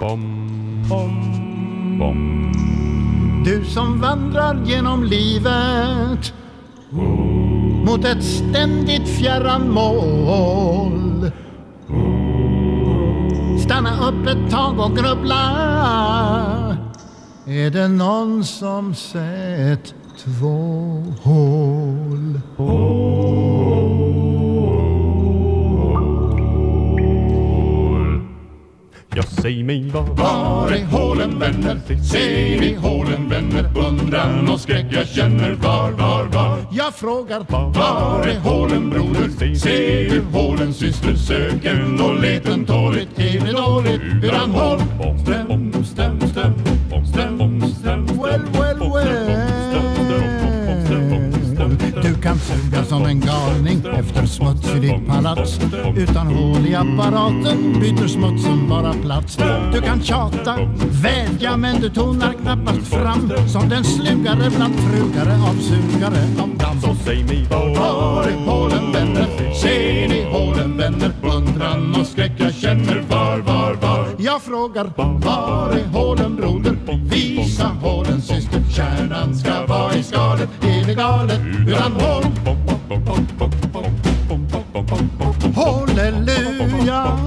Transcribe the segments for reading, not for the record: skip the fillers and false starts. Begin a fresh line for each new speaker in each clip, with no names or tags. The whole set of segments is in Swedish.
Du som vandrar genom livet mot ett ständigt fjärran mål. Stanna upp ett tag och grubbla. Är det någon som sett två hål?
Jag säger mig
var är hålen vänner? Ser ni hålen vänner? Undran och skräck jag känner var?
Jag frågar
var är hålen broder? Ser du hålen syster? Söken och leten tåligt. Är det dåligt? Hur han håll? Ström.
Well. Du kan suga som en galning efter smuts i ditt palats. Utan hål i apparaten byter smutsen bara plats. Du kan tjata, vädja, men du tonar knappast fram som den slugare bland frugare av sugare av damm.
Så säg mig
var är hålen vänner? Ser ni hålen vänner? Undran och skräck jag känner var?
Jag frågar
var är hålen broder? Visa hålen syster. Kärnan ska vara i skalet. Är det galet? Hur han håll?
halleluja.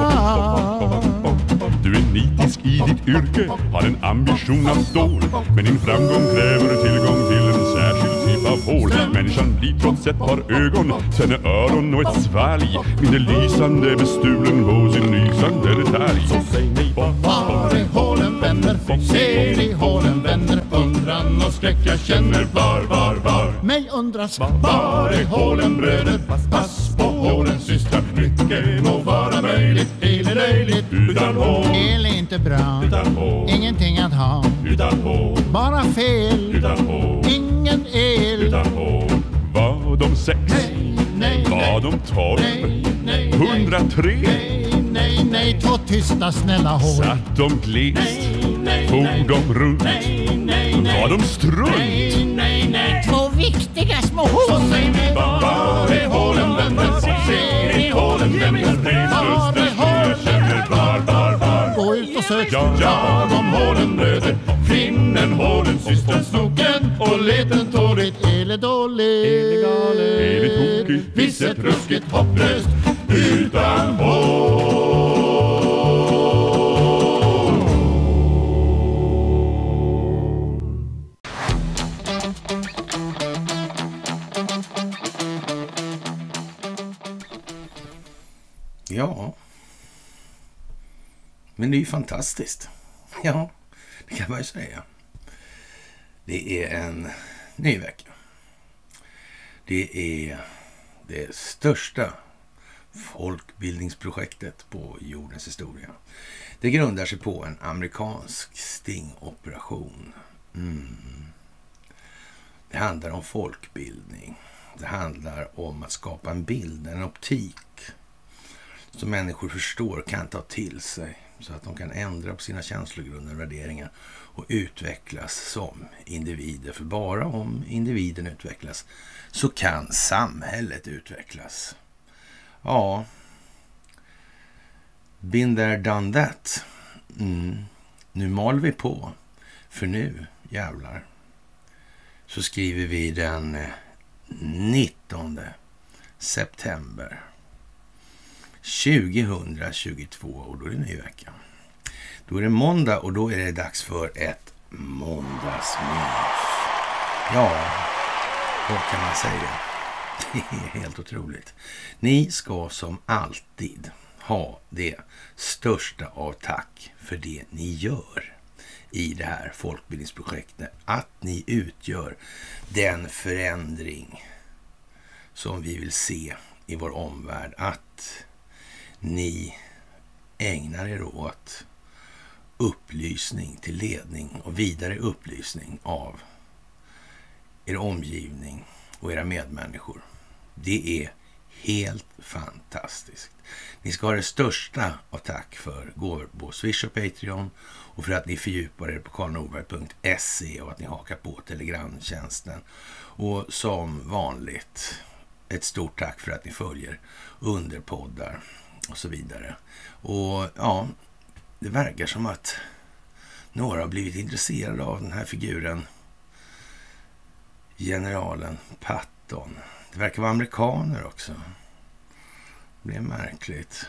Du är nitisk i ditt yrke, har en ambition av stål. Men din framgång kräver tillgång till en särskild typ av hål. Människan blir trots ett par ögon, sen är öron och ett svalg mindre lysande bestulen på sin lysande detalj. Så säg mig
var är hålen vänner? Ser ni hålen vänner? Undran och skräck jag känner var?
Mig undras
var är hålen bröder? Pass på hålen systrar. Mycket må vara möjligt, hela löjligt. Utan hål,
el är inte bra.
utan hål,
Ingenting att ha.
utan hål,
Bara fel.
utan hål,
Ingen el.
utan hål.
var de 6,
Nej,
var de 12,
nej,
103.
Nej, två tysta snälla hål.
Satt de glest,
nej,
for de runt,
nej,
var de strunt.
nej.
Två viktiga små
Så
hål.
säg mig var är hålen vänner? Ser ni hålen vänner?
Var är
Jag känner var?
Gå ut och sök.
Jag om hålen bröder. Finnen hålen systern snoken. Och leten tåligt.
Eller dåligt.
Eller tokigt.
Visset ruskigt hopplöst. Utan hål.
Ja, men det är ju fantastiskt. Ja, det kan man ju säga. Det är en ny vecka. Det är det största folkbildningsprojektet på jordens historia. Det grundar sig på en amerikansk stingoperation. Det handlar om folkbildning. Det handlar om att skapa en bild, en optik som människor förstår, kan ta till sig så att de kan ändra på sina känslogrunder och värderingar och utvecklas som individer. För bara om individen utvecklas så kan samhället utvecklas. Ja, been there, done that. Nu mal vi på, för nu jävlar så skriver vi den 19 september 2022 och då är det ny vecka. Då är det måndag och då är det dags för ett måndagsmys. Ja, vad kan man säga? Det är helt otroligt. Ni ska som alltid ha det största av tack för det ni gör i det här folkbildningsprojektet. Att ni utgör den förändring som vi vill se i vår omvärld. Att ni ägnar er åt upplysning till ledning och vidare upplysning av er omgivning och era medmänniskor. Det är helt fantastiskt. Ni ska ha det största av tack för gåvor på Swish och Patreon och för att ni fördjupar er på karlnorberg.se och att ni hakar på telegramtjänsten. Och som vanligt ett stort tack för att ni följer underpoddar och så vidare. Och ja, det verkar som att några har blivit intresserade av den här figuren, generalen Patton. Det verkar vara amerikaner också. Det är märkligt.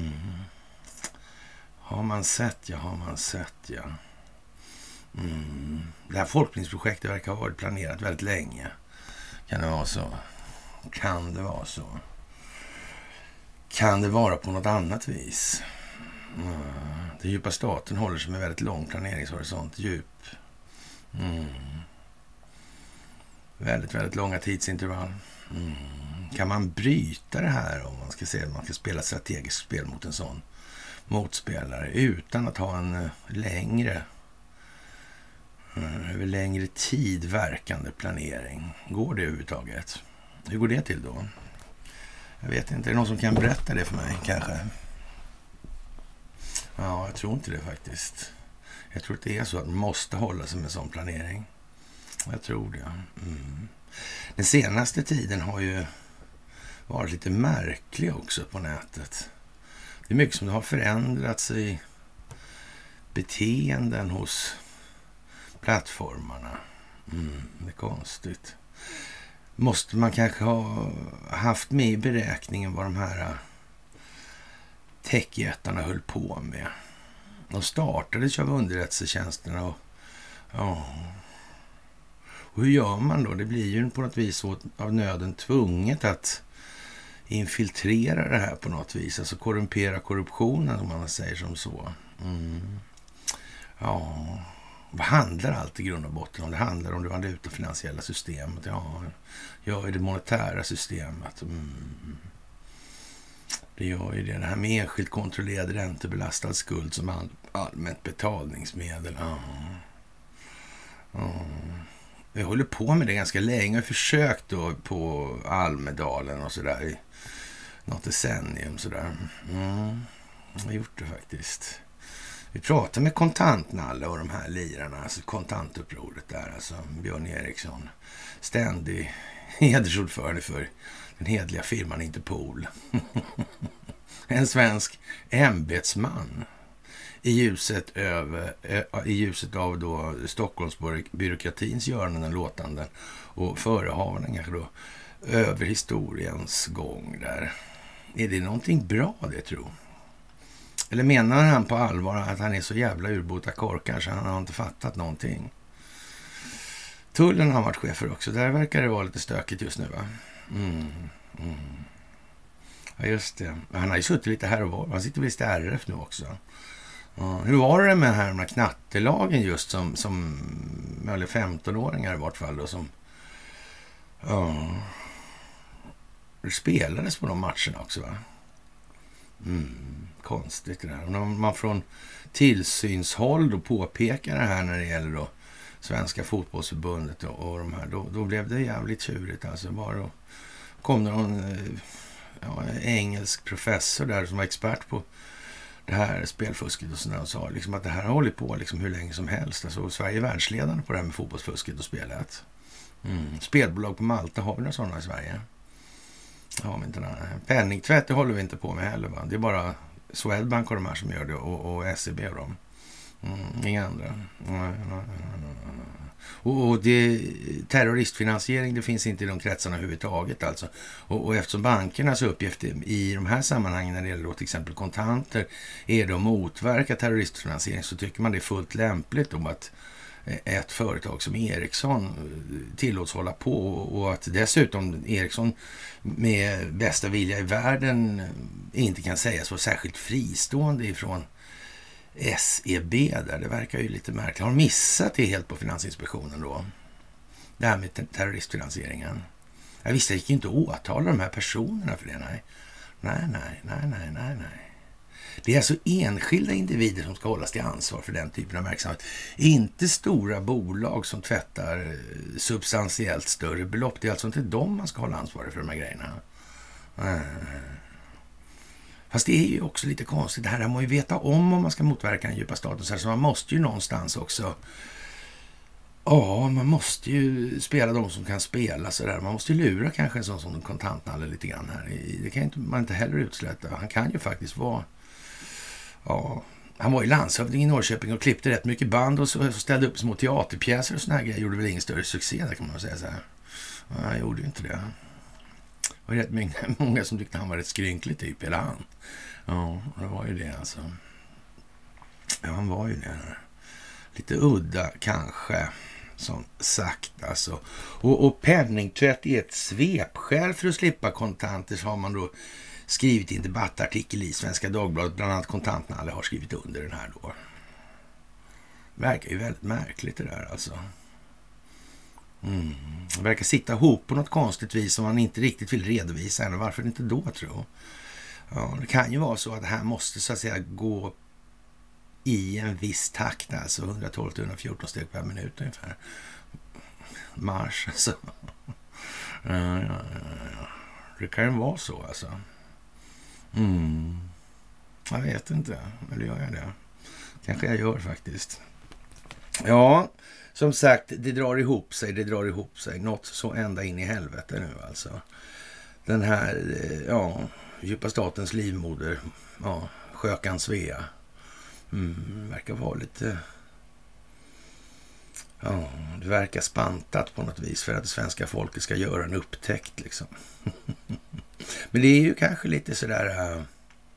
Har man sett, ja. Det här folkbildningsprojektet verkar ha varit planerat väldigt länge. Kan det vara så? Kan det vara så? Kan det vara på något annat vis? Den djupa staten håller sig med väldigt lång planeringshorisont. Djup. Väldigt, väldigt långa tidsintervall. Kan man bryta det här om man ska se man ska spela strategiskt spel mot en sån motspelare utan att ha en över längre tid verkande planering? Går det överhuvudtaget? Hur går det till då? Jag vet inte. Är det någon som kan berätta det för mig kanske? Ja, jag tror inte det faktiskt. Jag tror att det är så att man måste hålla sig med sån planering. Jag tror det. Den senaste tiden har ju varit lite märklig också på nätet. Det är mycket som har förändrats i beteenden hos plattformarna. Det är konstigt. Måste man kanske ha haft med i beräkningen vad de här techjättarna höll på med. De startades av underrättelsetjänsterna och hur gör man då? Det blir ju på något vis så av nöden tvunget att infiltrera det här på något vis. Alltså korrumpera korruptionen om man säger som så. Ja, vad handlar allt i grund och botten om? Det handlar om det valutafinansiella systemet. Ja, i det monetära systemet. Det gör ju det här med enskilt kontrollerad räntebelastad skuld som allmänt betalningsmedel. Vi håller på med det ganska länge. Jag har försökt då på Almedalen och sådär i något decennium sådär. Jag har gjort det faktiskt. Vi pratar med Kontantnalle och de här lirarna, alltså kontantupproret där, alltså Björn Eriksson, ständig hedersordförande för den hedliga firman Interpol. En svensk ämbetsman i ljuset av då Stockholmsbyråkratins göranden och låtanden och förehavanden kanske då över historiens gång där. Är det någonting bra det tror? Eller menar han på allvar att han är så jävla urbota korkar så han har inte fattat någonting? Tullen har varit chefer också. Där verkar det vara lite stökigt just nu va? Ja just det. Han har ju suttit lite här och var. Han sitter visst i RF nu också. Hur var det med här med knattelagen just som eller 15-åringar i vart fall då, som det spelades på de matcherna också va? Konstigt det där. Och när man från tillsynshåll då påpekar det här när det gäller då Svenska fotbollsförbundet och de här, då blev det jävligt tjurigt alltså. Bara kom det någon engelsk professor där som var expert på det här spelfusket och sådär och sa liksom att det här har hållit på liksom hur länge som helst. Alltså Sverige är världsledande på det här med fotbollsfusket och spelet. Spelbolag på Malta, har vi några sådana i Sverige? Ja, men inte där. Penningtvätt det håller vi inte på med heller va? Det är bara Swedbank och de här som gör det och SEB och dem. Inga andra. Och det, terroristfinansiering det finns inte i de kretsarna överhuvudtaget alltså. Och eftersom bankernas uppgift i de här sammanhangen när det gäller då till exempel kontanter är det att motverka terroristfinansiering så tycker man det är fullt lämpligt om att ett företag som Ericsson tillåts hålla på och att dessutom Ericsson med bästa vilja i världen inte kan sägas vara särskilt fristående ifrån SEB där. Det verkar ju lite märkligt. Har de missat det helt på Finansinspektionen då? Det här med terroristfinansieringen. Jag visste att jag gick inte åtala de här personerna för det. Nej. Det är alltså enskilda individer som ska hållas till ansvar för den typen av verksamhet. Inte stora bolag som tvättar substantiellt större belopp. Det är alltså inte de man ska hålla ansvar för de här grejerna. Fast det är ju också lite konstigt. Det här man ju veta om man ska motverka den djupa staten. Så man måste ju någonstans också... Ja, man måste ju spela de som kan spela sådär. Man måste ju lura kanske en sån som Kontantnalle lite grann här. Det kan man inte heller utsläta. Han kan ju faktiskt vara Han var ju landshövding i Norrköping och klippte rätt mycket band och så ställde upp små teaterpjäser och såna här grejer. Gjorde väl ingen större succé där, kan man säga så här. Ja, han gjorde ju inte det. Det var rätt många som tyckte han var rätt skrynklig typ, eller han. Ja, det var ju det alltså. Ja, han var ju det. Lite udda kanske, som sagt alltså. Och penningtvätt i ett svepskäl för att slippa kontanter, så har man då skrivit i en debattartikel i Svenska Dagbladet. Bland annat kontanterna alla har skrivit under den här då. Verkar ju väldigt märkligt det där alltså. Det verkar sitta ihop på något konstigt vis som man inte riktigt vill redovisa än. Varför inte då, tror jag? Ja, det kan ju vara så att det här måste så att säga gå i en viss takt, alltså 112-114 steg per minut ungefär. Marsch alltså. Ja. Det kan ju vara så alltså. Jag vet inte. Eller gör jag det? Kanske jag gör faktiskt. Ja, som sagt, det drar ihop sig. Något så ända in i helvete nu alltså. Den här, djupa statens livmoder, skökan Svea. Verkar vara lite... Ja, det verkar spantat på något vis för att det svenska folket ska göra en upptäckt liksom. Men det är ju kanske lite sådär...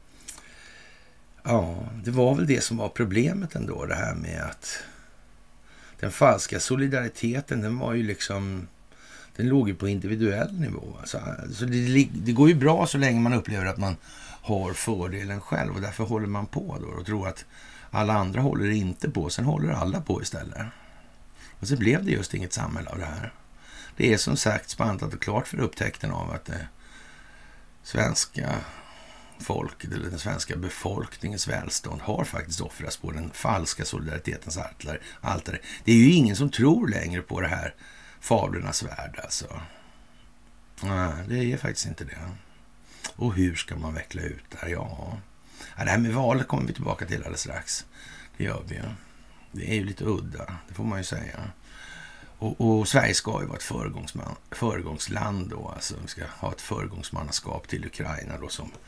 det var väl det som var problemet ändå, det här med att den falska solidariteten, den var ju liksom... Den låg ju på individuell nivå. Alltså det går ju bra så länge man upplever att man har fördelen själv, och därför håller man på då och tror att alla andra håller inte på. Sen håller alla på istället. Och så blev det just inget samhälle av det här. Det är som sagt spantat och klart för upptäckten av att det svenska folket eller den svenska befolkningens välstånd har faktiskt offrats på den falska solidaritetens altare. Det är ju ingen som tror längre på det här fablernas värld alltså. Nej, det är faktiskt inte det. Och hur ska man veckla ut det här? Ja, det här med valet kommer vi tillbaka till alldeles strax. Det gör vi. Det är ju lite udda, det får man ju säga. Och Sverige ska ju vara ett föregångsland då. Alltså vi ska ha ett föregångsmannaskap till Ukraina då, som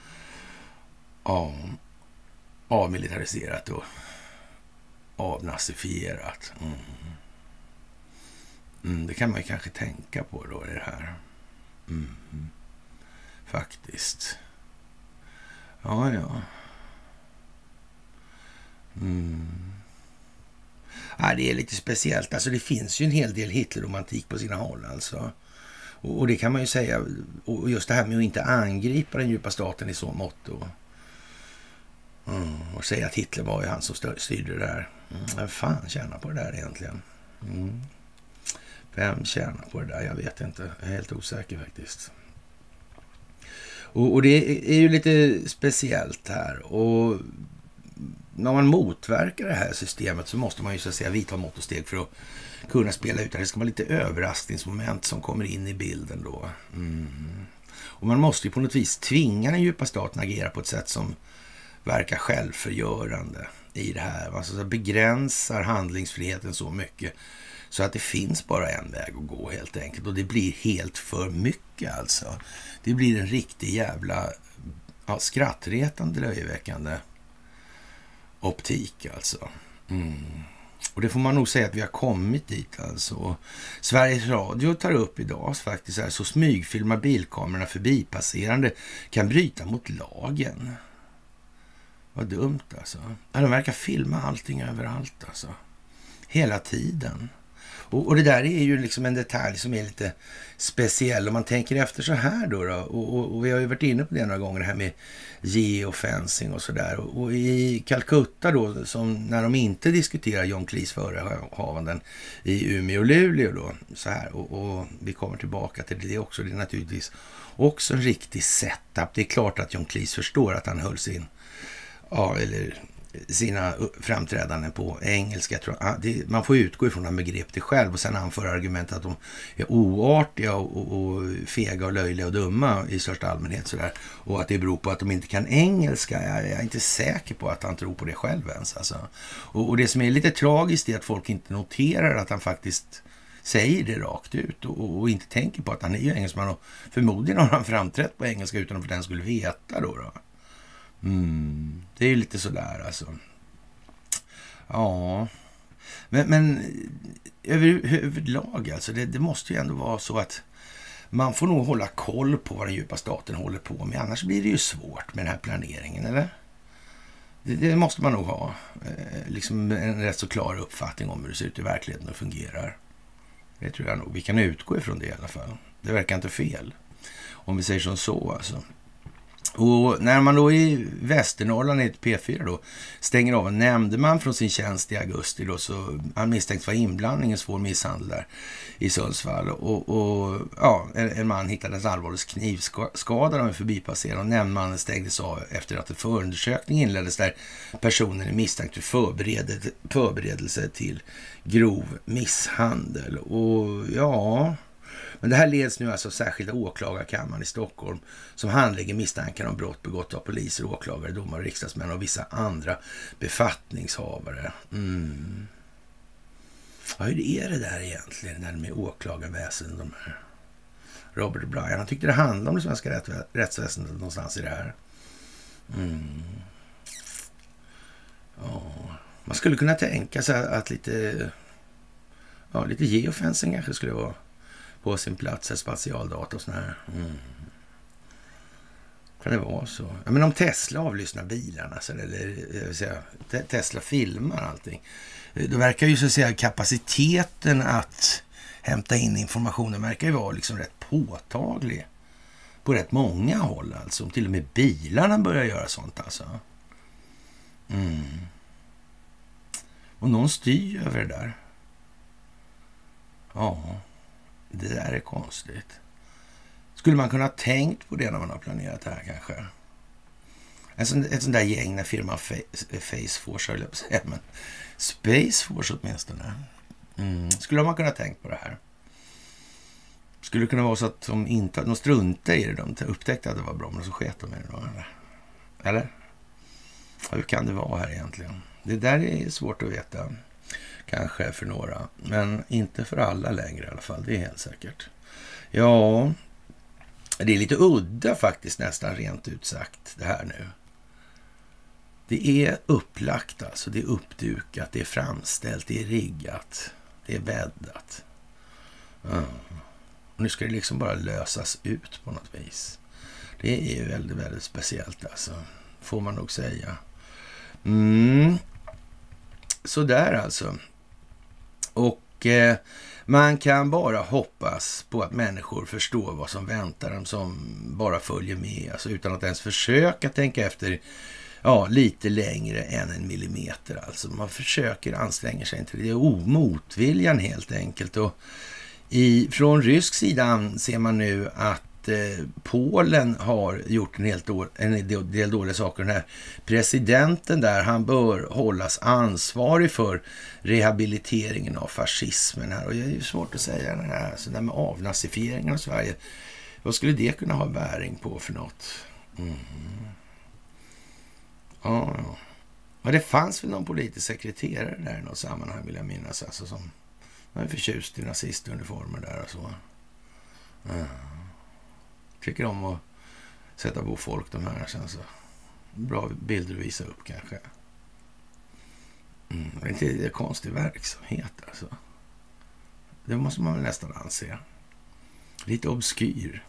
avmilitariserat och avnazifierat. Det kan man ju kanske tänka på då i det här. Faktiskt. Ja. Ja, det är lite speciellt. Alltså det finns ju en hel del Hitlerromantik på sina håll alltså. Och det kan man ju säga. Och just det här med att inte angripa den djupa staten i så mått. Och säga att Hitler var ju han som styrde det där. Vem fan tjänar på det där egentligen? Vem tjänar på det där? Jag vet inte. Jag är helt osäker faktiskt. Och det är ju lite speciellt här. Och när man motverkar det här systemet så måste man ju så att säga vidta mått och steg för att kunna spela ut det. Det ska vara lite överraskningsmoment som kommer in i bilden då. Och man måste ju på något vis tvinga den djupa staten att agera på ett sätt som verkar självförgörande i det här. Man så begränsar handlingsfriheten så mycket så att det finns bara en väg att gå helt enkelt. Och det blir helt för mycket alltså. Det blir en riktig jävla skrattretande, löjeväckande optik alltså. Och det får man nog säga att vi har kommit dit alltså. Sveriges Radio tar upp idag faktiskt så smygfilmar bilkamerorna förbipasserande kan bryta mot lagen. Vad dumt alltså. De verkar filma allting överallt alltså. Hela tiden. Och det där är ju liksom en detalj som är lite speciell. Om man tänker efter så här då. Och vi har ju varit inne på det några gånger, det här med geofencing och sådär. Och i Calcutta då, som när de inte diskuterar John Cleese förehavanden i Umeå och Luleå då, så här. Och vi kommer tillbaka till det också. Det är naturligtvis också en riktig setup. Det är klart att John Cleese förstår att han höll sina framträdanden på engelska. Jag tror, man får utgå ifrån att han begrep det själv och sen anför argumentet att de är oartiga och fega och löjliga och dumma i största allmänhet sådär. Och att det beror på att de inte kan engelska. Jag är inte säker på att han tror på det själv ens. Alltså. Och det som är lite tragiskt är att folk inte noterar att han faktiskt säger det rakt ut och inte tänker på att han är ju engelsman och förmodligen har han framträtt på engelska utan att den skulle veta då. Det är ju lite sådär alltså. Ja, men överlag alltså, det måste ju ändå vara så att man får nog hålla koll på vad den djupa staten håller på med. Annars blir det ju svårt med den här planeringen, eller? Det måste man nog ha. Liksom en rätt så klar uppfattning om hur det ser ut i verkligheten och fungerar. Det tror jag nog. Vi kan utgå ifrån det i alla fall. Det verkar inte fel. Om vi säger som så alltså. Och när man då i Västernorrland i ett P4 då stänger av en nämndeman från sin tjänst i augusti då, så han misstänks för inblandning i svår misshandel där i Sundsvall, och ja, en man hittades allvarligt knivskadad av en förbipasserande, och nämndemannen stängdes av efter att en förundersökning inleddes där personen är misstänkt för förberedelse till grov misshandel. Och ja, men det här leds nu alltså särskilda åklagarkammaren i Stockholm som handlägger misstankar om brott begått av poliser, åklagare, domare, riksdagsmän och vissa andra befattningshavare. Ja, hur är det där egentligen, det där med åklagarväsendet, de här Robert Bryan? Han tyckte det handlade om det svenska rättsväsendet någonstans i det här. Ja, man skulle kunna tänka sig att lite geofencing kanske skulle vara på sin plats, spatialdata och sån här. Kan det vara så? Ja, men om Tesla avlyssnar bilarna så, eller Tesla filmar allting, då verkar ju så att säga kapaciteten att hämta in informationen verkar ju vara liksom rätt påtaglig på rätt många håll, alltså. Om till och med bilarna börjar göra sånt alltså. Och någon styr över det där. Ja, det där är konstigt. Skulle man kunna ha tänkt på det när man har planerat det här kanske? Ett sånt där gäng när firman Face Force, höll jag på att säga, men Space Force åtminstone. Skulle man kunna ha tänkt på det här? Skulle det kunna vara så att de struntade i det, de upptäckte att det var bra, men så sket de i det då, eller? Hur kan det vara här egentligen? Det där är svårt att veta. Kanske för några, men inte för alla längre i alla fall, det är helt säkert. Ja, det är lite udda faktiskt, nästan rent ut sagt, det här nu. Det är upplagt alltså, det är uppdukat, det är framställt, det är riggat, det är bäddat. Och nu ska det liksom bara lösas ut på något vis. Det är ju väldigt, väldigt speciellt alltså, får man nog säga. Så där alltså. Och man kan bara hoppas på att människor förstår vad som väntar dem, som bara följer med, alltså utan att ens försöka tänka efter lite längre än en millimeter. Alltså man försöker anstränga sig inte. Det är motviljan helt enkelt. Och från rysk sida ser man nu att Polen har gjort en del dåliga saker. Den här presidenten där, han bör hållas ansvarig för rehabiliteringen av fascismen här. Och det är ju svårt att säga det här, så där med avnazifieringen av Sverige. Vad skulle det kunna ha bäring på för något? Ja. Det fanns väl någon politisk sekreterare där i något sammanhang, vill jag minnas, alltså, som var förtjust i nazistuniformer där och så. Tycker om att sätta på folk de här sen, så bra bilder att visa upp kanske. Det är inte en konstig verksamhet alltså. Det måste man väl nästan anse. Lite obskyr.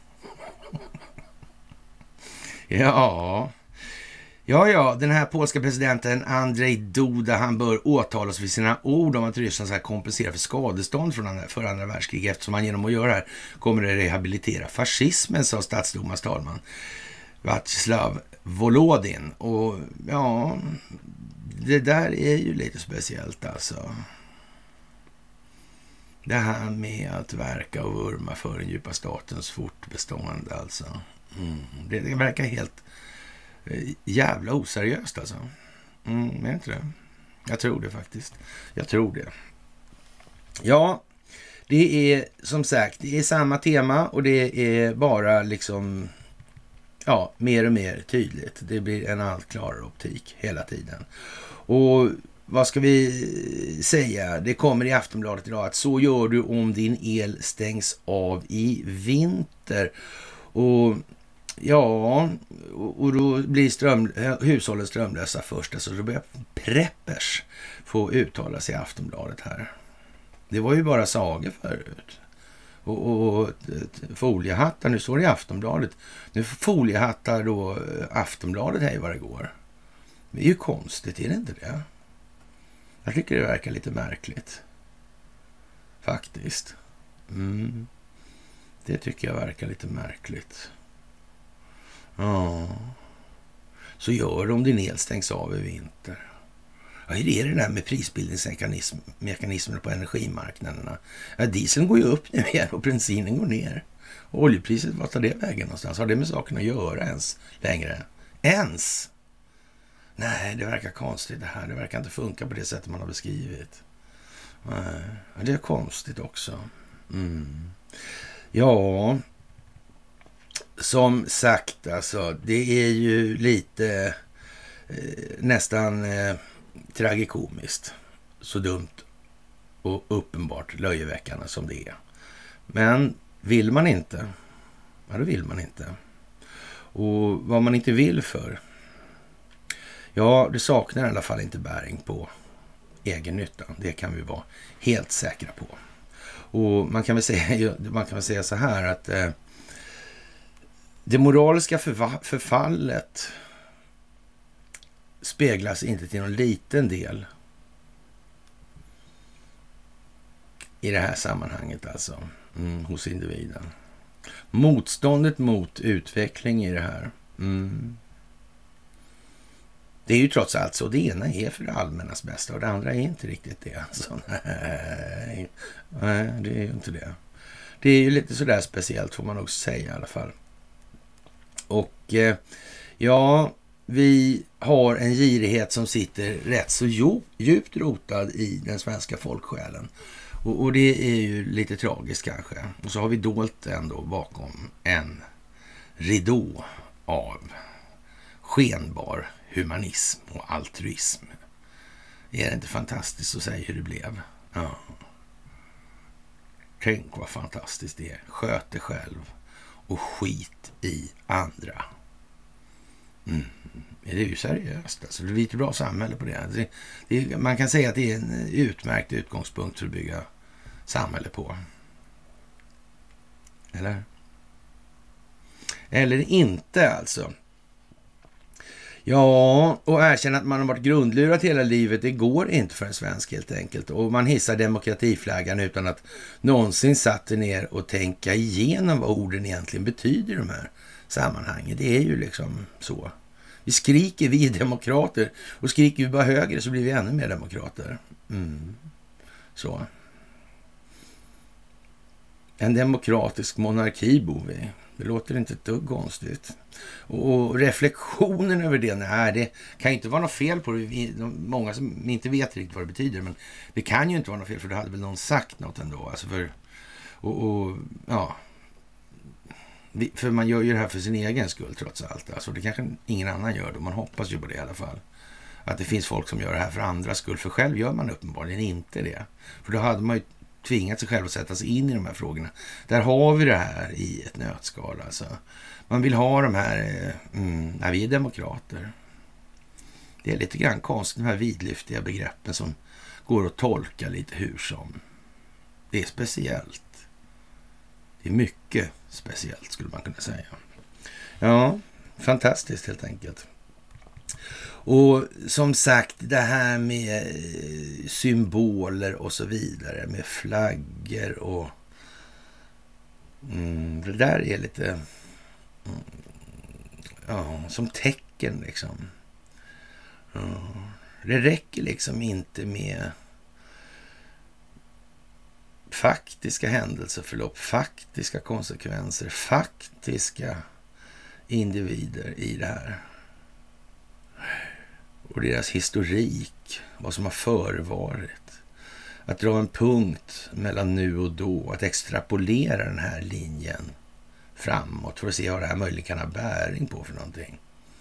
Ja, den här polska presidenten Andrzej Duda, han bör åtalas för sina ord om att Ryssland ska kompensera för skadestånd för andra världskrig, eftersom man genom att göra det här kommer att rehabilitera fascismen, sa statsdomars talman Vaclav Volodin. Och ja, det där är ju lite speciellt alltså. Det här med att verka och vurma för den djupa statens fortbestånd alltså. Det verkar helt jävla oseriöst alltså. Är inte det? Jag tror det faktiskt. Jag tror det. Ja, det är som sagt, det är samma tema och det är bara liksom mer och mer tydligt. Det blir en allt klarare optik hela tiden. Och vad ska vi säga? Det kommer i Aftonbladet idag att så gör du om din el stängs av i vinter. Och Ja, och då blir hushållen strömlösa först. Alltså då börjar preppers få uttala sig i Aftonbladet här. Det var ju bara sagor förut. Och foliehattar, nu står det i Aftonbladet. Nu foliehattar då Aftonbladet här vad det går. Det är ju konstigt, är det inte det? Jag tycker det verkar lite märkligt. Faktiskt. Det tycker jag verkar lite märkligt. Ja. Så gör de det nedstängs av i vinter. Ja, hur är det där med prisbildningsmekanismerna på energimarknaderna? Ja, dieseln går ju upp nu igen och bensinen går ner. Och oljepriset, vad tar det vägen någonstans? Har det med saken att göra ens längre? Ens? Nej, det verkar konstigt det här. Det verkar inte funka på det sättet man har beskrivit. Nej, det är konstigt också. Ja, som sagt alltså, det är ju lite nästan tragikomiskt. Så dumt och uppenbart löjeväckande som det är. Men vill man inte, ja då vill man inte. Och vad man inte vill för, ja det saknar i alla fall inte bäring på egen nytta. Det kan vi vara helt säkra på. Och man kan väl säga så här att det moraliska förfallet speglas inte till någon liten del i det här sammanhanget alltså, hos individen. Motståndet mot utveckling i det här. Det är ju trots allt så, det ena är för det allmännas bästa och det andra är inte riktigt det. Så, nej, det är ju inte det. Det är ju lite sådär speciellt får man också säga i alla fall. Och ja, vi har en girighet som sitter rätt så djupt rotad i den svenska folksjälen. Och det är ju lite tragiskt kanske. Och så har vi dolt ändå bakom en ridå av skenbar humanism och altruism. Är det inte fantastiskt att säga hur det blev? Ja. Tänk vad fantastiskt det är. Sköt dig själv och skit i andra. Det är ju seriöst. Alltså, det blir ett bra samhälle på det. Man kan säga att det är en utmärkt utgångspunkt för att bygga samhälle på. Eller inte alltså. Ja, och erkänna att man har varit grundlurad hela livet, det går inte för en svensk helt enkelt. Och man hissar demokratiflaggan utan att någonsin satt ner och tänka igenom vad orden egentligen betyder i de här sammanhangen. Det är ju liksom så. Vi skriker, vi är demokrater. Och skriker vi bara högre så blir vi ännu mer demokrater. Så. En demokratisk monarki bor vi. Det låter inte ett dugg konstigt. Och reflektionen över det, nej, det kan inte vara något fel på det. Många som inte vet riktigt vad det betyder, men det kan ju inte vara något fel för det hade väl någon sagt något ändå. Alltså för man gör ju det här för sin egen skull trots allt. Alltså det kanske ingen annan gör då. Man hoppas ju på det i alla fall. Att det finns folk som gör det här för andras skull. För själv gör man uppenbarligen inte det. För då hade man ju tvingat sig själv att sätta sig in i de här frågorna. Där har vi det här i ett nötskal. Alltså. Man vill ha de här... vi är demokrater. Det är lite grann konstigt, de här vidlyftiga begreppen som går att tolka lite hur som. Det är speciellt. Det är mycket speciellt skulle man kunna säga. Ja, fantastiskt helt enkelt. Och som sagt, det här med symboler och så vidare, med flaggor och det där är lite som tecken liksom. Det räcker liksom inte med faktiska händelseförlopp, faktiska konsekvenser, faktiska individer i det här. Och deras historik, vad som har förevarit. Att dra en punkt mellan nu och då, att extrapolera den här linjen framåt för att se vad det här möjligen kan ha bäring på för någonting.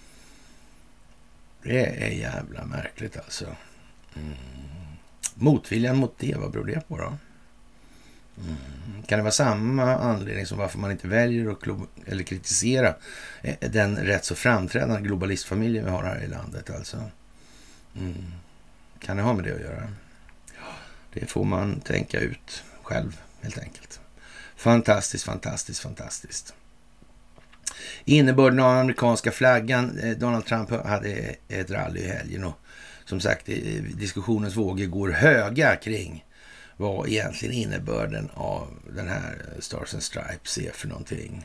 Det är jävla märkligt alltså. Motviljan mot det, vad beror det på då? Kan det vara samma anledning som varför man inte väljer att kritisera den rätt så framträdande globalistfamiljen vi har här i landet alltså? Kan det ha med det att göra? Det får man tänka ut själv helt enkelt. Fantastiskt, fantastiskt, fantastiskt. Innebörden av amerikanska flaggan. Donald Trump hade ett rally i helgen och som sagt diskussionens vågor går höga kring vad egentligen innebörden av den här Stars and Stripes är för någonting.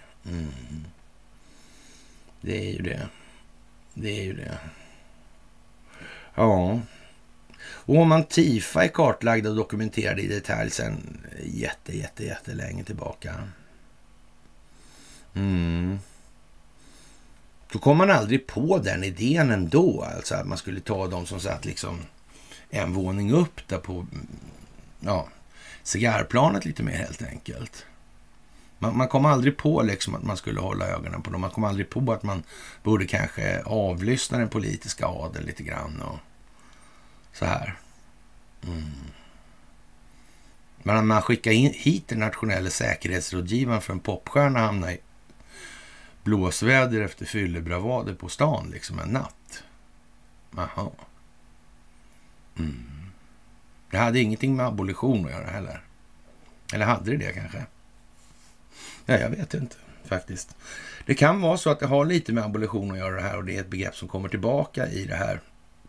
Det är ju det. Det är ju det. Ja. Och om Antifa är kartlagda och dokumenterade i detalj sen jättelänge tillbaka. Då kom man aldrig på den idén ändå. Alltså att man skulle ta dem som satt liksom en våning upp där på cigarrplanet lite mer helt enkelt. Man kom aldrig på liksom att man skulle hålla ögonen på dem. Man kom aldrig på att man borde kanske avlyssna den politiska adeln lite grann och så här. Men man skickar hit den nationella säkerhetsrådgivaren för en popstjärna hamnar i blåsväder efter fyllebravader på stan liksom en natt. Jaha. Det hade ingenting med abolition att göra heller. Eller hade det kanske? Ja, jag vet inte faktiskt. Det kan vara så att det har lite med abolition att göra det här och det är ett begrepp som kommer tillbaka i det här.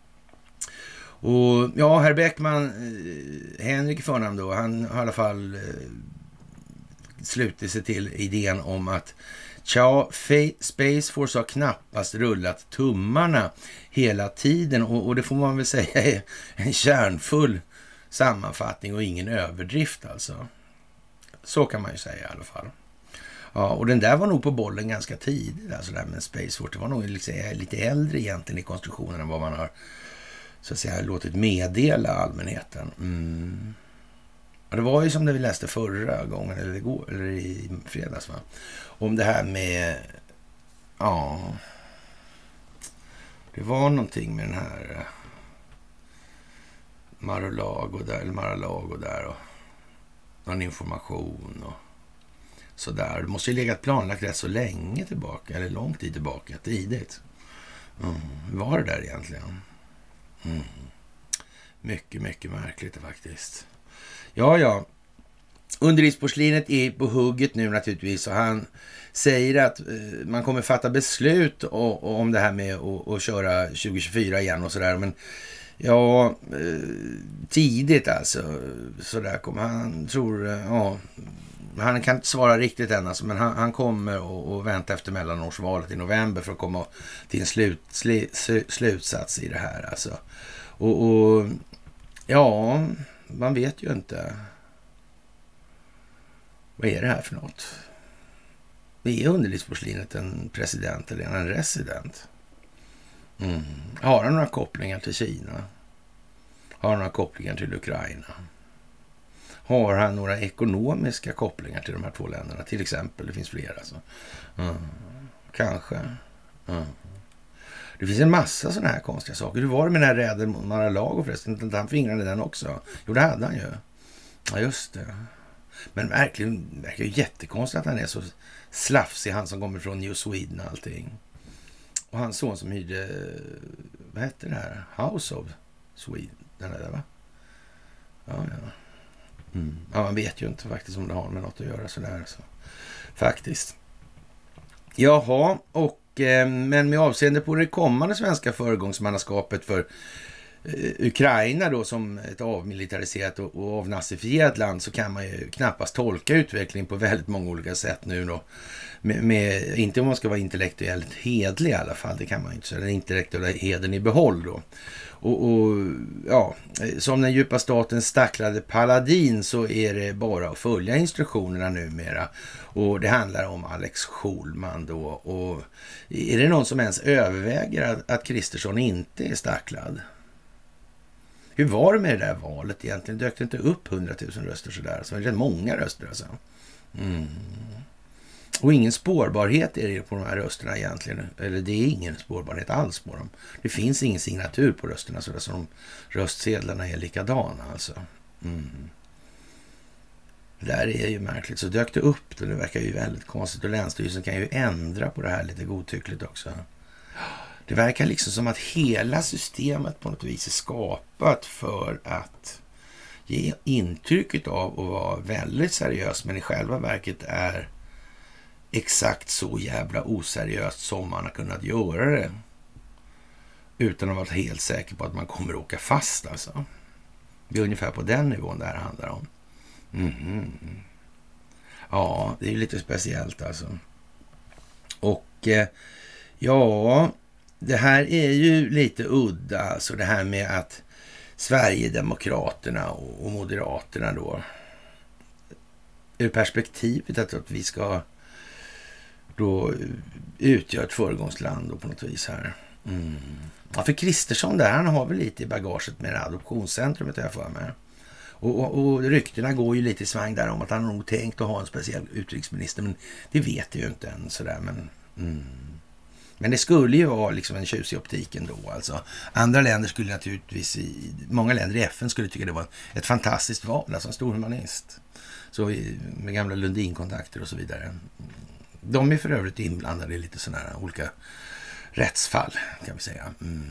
Och ja, herr Bäckman, Henrik förnamn då, han har i alla fall slutit sig till idén om att Space Force har knappast rullat tummarna hela tiden och det får man väl säga är en kärnfull sammanfattning och ingen överdrift alltså. Så kan man ju säga i alla fall. Ja, och den där var nog på bollen ganska tidigt, alltså det här med Space Force. Det var nog liksom lite äldre egentligen i konstruktionen än vad man har så att säga låtit meddela allmänheten. Och det var ju som det vi läste förra gången eller i fredags va? Om det här med det var någonting med den här Mar-a-Lago där och någon information och sådär. Det måste ju legat planlagt rätt så länge tillbaka eller lång tid tillbaka, tidigt. Var det där egentligen? Mycket, mycket märkligt faktiskt. Ja. Underlivsporslinet är på hugget nu naturligtvis och han säger att man kommer fatta beslut om det här med att köra 2024 igen och sådär. Men tidigt alltså. Sådär kommer han, han kan inte svara riktigt än alltså, men han kommer att vänta efter mellanårsvalet i november för att komma till en slutsats i det här alltså. Och man vet ju inte. Vad är det här för något? Är underlivsporslinet en president eller en resident? Har han några kopplingar till Kina? Har han några kopplingar till Ukraina? Har han några ekonomiska kopplingar till de här två länderna? Till exempel, det finns flera alltså. Kanske. Det finns en massa sådana här konstiga saker. Hur var det med den här räden mot Mar-a-Lago förresten? Han fingrade den också. Jo, det hade han ju. Ja, just det. Men verkligen verkar ju jättekonstigt att han är så slafsig, han som kommer från New Sweden och allting. Och hans son som hyrde, vad hette det här? House of Sweden, den där va? Ja. Ja, man vet ju inte faktiskt om det har med något att göra sådär så. Faktiskt. Jaha, men med avseende på det kommande svenska föregångsmannaskapet för Ukraina då som ett avmilitariserat och avnazifierat land så kan man ju knappast tolka utvecklingen på väldigt många olika sätt nu då. Med, inte om man ska vara intellektuellt hedlig i alla fall, det kan man ju inte säga, den intellektuella heden i behåll då. Som den djupa statens stacklade paladin så är det bara att följa instruktionerna numera. Och det handlar om Alex Schulman då. Och är det någon som ens överväger att Kristersson inte är stacklad? Hur var det med det där valet egentligen? Dök det inte upp 100 000 röster sådär? Så det är rätt många röster alltså. Och ingen spårbarhet är det på de här rösterna egentligen. Eller det är ingen spårbarhet alls på dem. Det finns ingen signatur på rösterna så som röstsedlarna är likadana alltså. Det där är ju märkligt. Så dök det upp det verkar ju väldigt konstigt. Och Länsstyrelsen kan ju ändra på det här lite godtyckligt också. Det verkar liksom som att hela systemet på något vis är skapat för att ge intrycket av att vara väldigt seriös, men i själva verket är exakt så jävla oseriöst som man har kunnat göra det utan att vara helt säker på att man kommer att åka fast alltså. Det är ungefär på den nivån det här handlar om. Ja, det är lite speciellt alltså. Och ja, det här är ju lite udda alltså, det här med att Sverigedemokraterna och Moderaterna då ur perspektivet att vi ska då utgöra ett föregångsland då på något vis här. Ja, för Kristersson där, han har väl lite i bagaget med adoptionscentrumet jag för mig. Och ryktena går ju lite i svang där om att han har nog tänkt att ha en speciell utrikesminister, men det vet jag ju inte än sådär, men det skulle ju vara liksom en tjusig optik ändå alltså. Andra länder skulle naturligtvis, många länder i FN skulle tycka det var ett fantastiskt val, alltså en stor humanist. Så med gamla Lundin-kontakter och så vidare. De är för övrigt inblandade i lite sådana här olika rättsfall kan vi säga.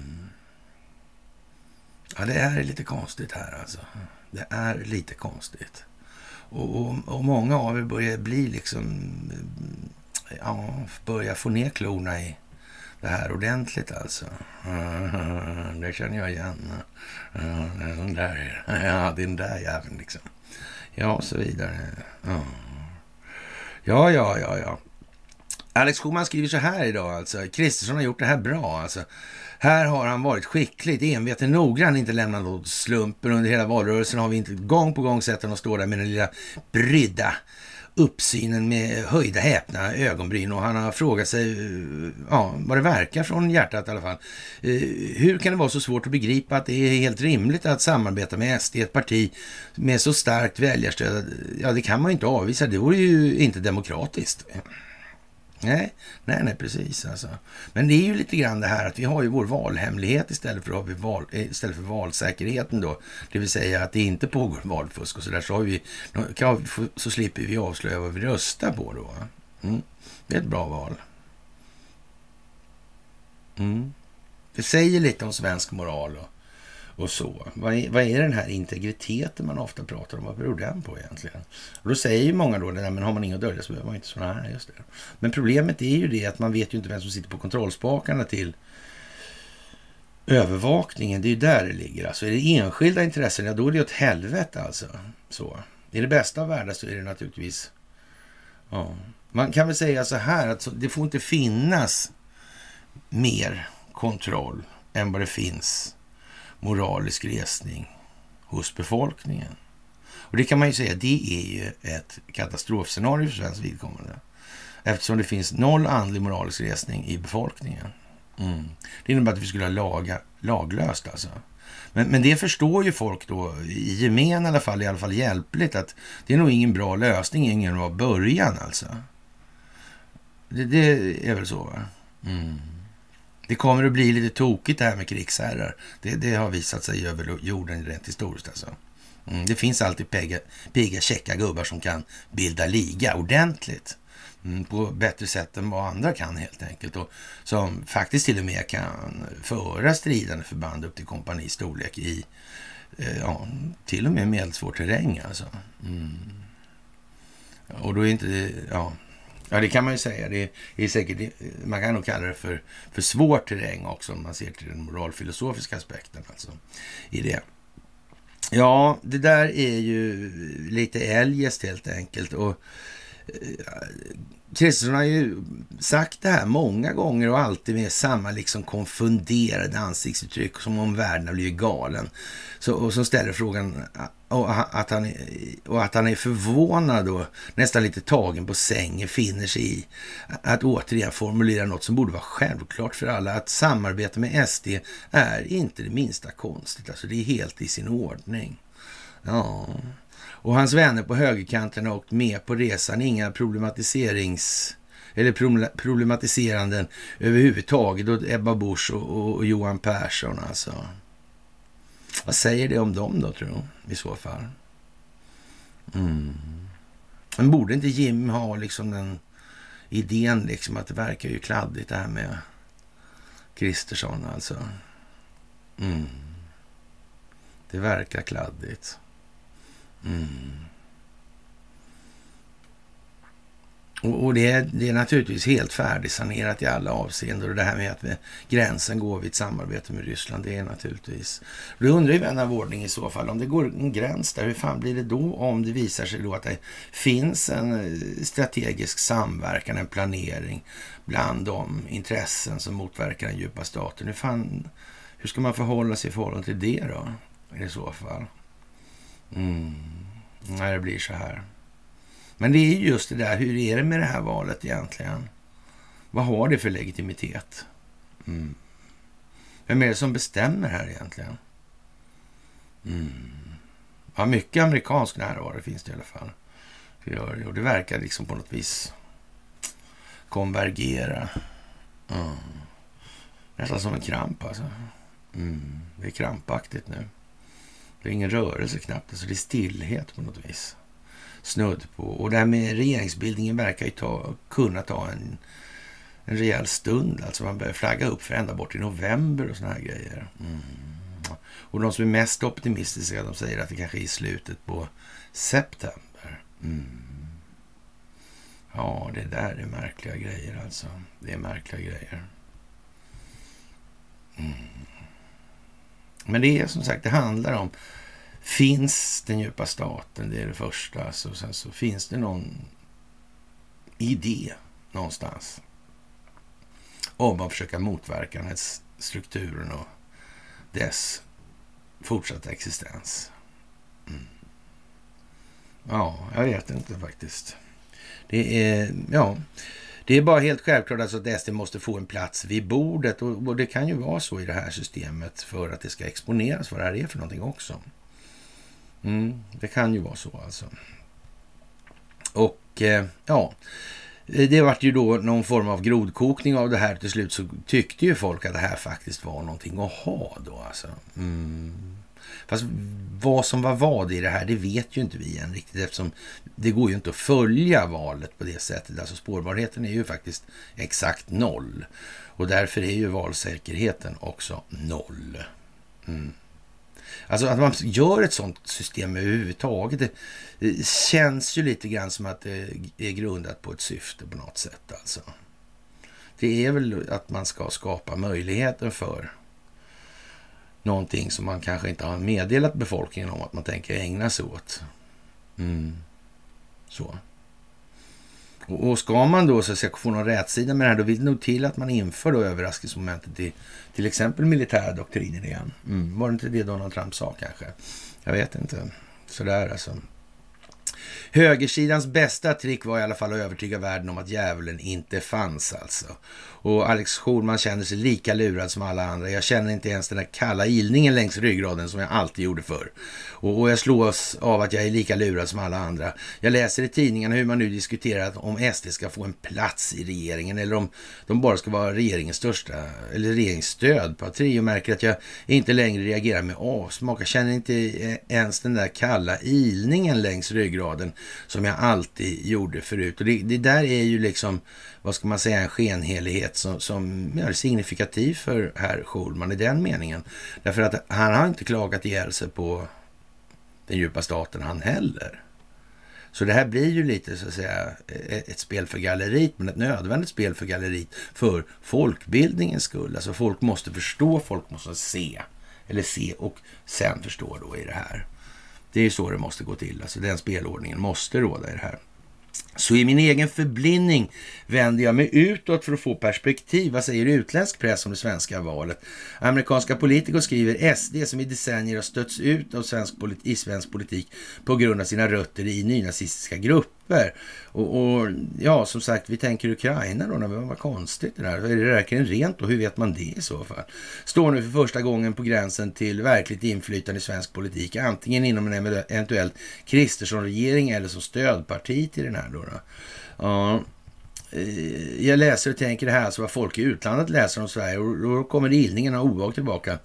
Ja, det är lite konstigt här alltså. Det är lite konstigt. Och många av er börjar bli liksom, ja, börjar få ner klorna i det här ordentligt alltså. Det känner jag igen. Den där, ja, den där jäveln liksom. Ja, och så vidare. Ja. Alex Schulman skriver så här idag alltså. Kristersson har gjort det här bra alltså. Här har han varit skickligt, enveten, noggrann, inte lämnat något slumpen. Under hela valrörelsen har vi inte gång på gång sett honom stå där med den lilla brydda uppsynen med höjda häpna ögonbryn, och han har frågat sig vad det verkar från hjärtat i alla fall. Hur kan det vara så svårt att begripa att det är helt rimligt att samarbeta med SD, ett parti med så starkt väljarstöd? Ja, det kan man ju inte avvisa, det vore ju inte demokratiskt. Nej, precis alltså. Men det är ju lite grann det här att vi har ju vår valhemlighet istället för valsäkerheten då. Det vill säga att det inte pågår valfusk och så där, så slipper vi avslöja vad vi röstar på då. Det är ett bra val. Det säger lite om svensk moral och så. Vad är den här integriteten man ofta pratar om? Vad beror den på egentligen? Och då säger ju många då, men har man inga dölja så behöver man inte sådana här, just det. Men problemet är ju det att man vet ju inte vem som sitter på kontrollspakarna till övervakningen. Det är ju där det ligger. Alltså är det enskilda intressen, ja då är det ju ett helvete alltså. Så. I det bästa av världen så är det naturligtvis, man kan väl säga så här att det får inte finnas mer kontroll än vad det finns moralisk resning hos befolkningen. Och det kan man ju säga, det är ju ett katastrofscenario för svensk vidkommande. Eftersom det finns noll andlig moralisk resning i befolkningen. Det innebär att vi skulle ha laglöst alltså. Men det förstår ju folk då i gemen i alla fall hjälpligt, att det är nog ingen bra lösning, ingen bra början alltså. Det är väl så, va? Det kommer att bli lite tokigt det här med krigsherrar. Det har visat sig över jorden rent historiskt alltså. Det finns alltid pigga, käcka gubbar som kan bilda liga ordentligt. På bättre sätt än vad andra kan helt enkelt. Och som faktiskt till och med kan föra stridande förband upp till kompanistorlek i till och med medelsvår terräng alltså. Och då är inte Ja, det kan man ju säga. Det är säkert, man kan nog kalla det för svår terräng också om man ser till den moralfilosofiska aspekten alltså i det. Ja, det där är ju lite eljest helt enkelt, och Kristersson har ju sagt det här många gånger och alltid med samma liksom konfunderade ansiktsuttryck som om världen har blivit galen. Och så ställer frågan att han är förvånad och nästan lite tagen på sängen, finner sig i att återigen formulera något som borde vara självklart för alla, att samarbete med SD är inte det minsta konstigt, alltså det är helt i sin ordning. Ja. Och hans vänner på högerkanten har åkt med på resan, inga problematiseranden överhuvudtaget, och Ebba Busch och Johan Persson alltså. Vad säger det om dem då, tror jag, i så fall? Men borde inte Jim ha liksom den idén liksom att det verkar ju kladdigt det här med Kristersson alltså. Det verkar kladdigt. Och det är naturligtvis helt färdigsanerat i alla avseenden. Och det här med att gränsen går vid ett samarbete med Ryssland, det är naturligtvis... Då undrar ju vän av ordning i så fall, om det går en gräns där, hur fan blir det då om det visar sig då att det finns en strategisk samverkan, en planering bland de intressen som motverkar den djupa staten? Hur ska man förhålla sig i förhållande till det då, i så fall? När det blir så här. Men det är ju just det där, hur är det med det här valet egentligen? Vad har det för legitimitet? Vem är det som bestämmer här egentligen? Ja, mycket amerikansk närvaro finns det i alla fall. Och det verkar liksom på något vis konvergera. Nästan som en kramp alltså. Det är krampaktigt nu. Det är ingen rörelse knappt, alltså det är stillhet på något vis. Snudd på. Och det här med regeringsbildningen verkar ju kunna ta en rejäl stund. Alltså man börjar flagga upp för ända bort i november och såna här grejer. Och de som är mest optimistiska, de säger att det kanske är i slutet på september. Ja, det där är märkliga grejer alltså. Det är märkliga grejer. Men det är som sagt, det handlar om, finns den djupa staten, det är det första. Sen så finns det någon idé någonstans om att försöka motverka den här strukturen och dess fortsatta existens. Ja, jag vet inte faktiskt. Det är bara helt självklart alltså att SD måste få en plats vid bordet, och det kan ju vara så i det här systemet för att det ska exponeras vad det här är för någonting också. Det kan ju vara så alltså. Och det var ju då någon form av grodkokning av det här. Till slut så tyckte ju folk att det här faktiskt var någonting att ha då alltså. Fast vad som var vad i det här, det vet ju inte vi än riktigt, eftersom det går ju inte att följa valet på det sättet. Alltså spårbarheten är ju faktiskt exakt 0. Och därför är ju valsäkerheten också 0. Alltså att man gör ett sånt system överhuvudtaget, det känns ju lite grann som att det är grundat på ett syfte på något sätt alltså. Det är väl att man ska skapa möjligheter för någonting som man kanske inte har meddelat befolkningen om att man tänker ägna sig åt. Så. Och ska man då så att säga få någon rätsida med det här, då vill det nog till att man inför då överraskningsmomentet i till exempel militära doktriner igen. Var det inte det Donald Trump sa kanske? Jag vet inte. Sådär alltså. Högersidans bästa trick var i alla fall att övertyga världen om att djävulen inte fanns alltså. Och Alex Schulman känner sig lika lurad som alla andra. Jag känner inte ens den där kalla ilningen längs ryggraden som jag alltid gjorde förr. Och jag slås av att jag är lika lurad som alla andra. Jag läser i tidningarna hur man nu diskuterar om SD ska få en plats i regeringen, eller om de bara ska vara regeringens största eller regeringsstödparti, och märker att jag inte längre reagerar med avsmak. Jag känner inte ens den där kalla ilningen längs ryggraden som jag alltid gjorde förut. Och det där är ju liksom, vad ska man säga, en skenhelighet som är signifikativ för herr Schulman i den meningen. Därför att han har inte klagat ihjäl sig på den djupa staten han heller. Så det här blir ju lite så att säga ett spel för galleriet, men ett nödvändigt spel för galleriet för folkbildningens skull. Alltså folk måste förstå, folk måste se och sen förstå då i det här. Det är ju så det måste gå till. Alltså den spelordningen måste råda i det här. Så i min egen förblindning vänder jag mig utåt för att få perspektiv. Vad säger utländsk press om det svenska valet? Amerikanska politiker skriver SD, som i decennier har stötts ut av svensk politik på grund av sina rötter i nynazistiska grupper. Och ja, som sagt, vi tänker Ukraina då, när det var konstigt det där. Är det verkligen rent och hur vet man det i så fall? Står nu för första gången på gränsen till verkligt inflytande i svensk politik, antingen inom en eventuellt Kristersson-regering eller som stödparti till den här då. Ja, jag läser och tänker det här, så vad folk i utlandet läser om Sverige, och då kommer ilningen och obehag tillbaka.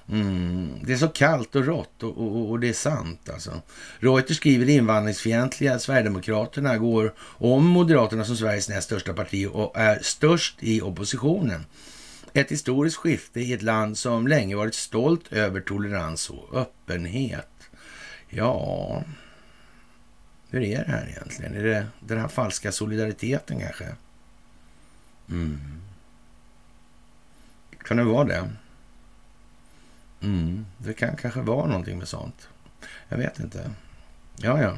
Det är så kallt och rått och det är sant alltså. Reuters skriver invandringsfientliga Sverigedemokraterna går om Moderaterna som Sveriges näst största parti och är störst i oppositionen. Ett historiskt skifte i ett land som länge varit stolt över tolerans och öppenhet. Ja, hur är det här egentligen? Är det den här falska solidariteten kanske? Kan det vara det? Det kan kanske vara någonting med sånt. Jag vet inte. Ja.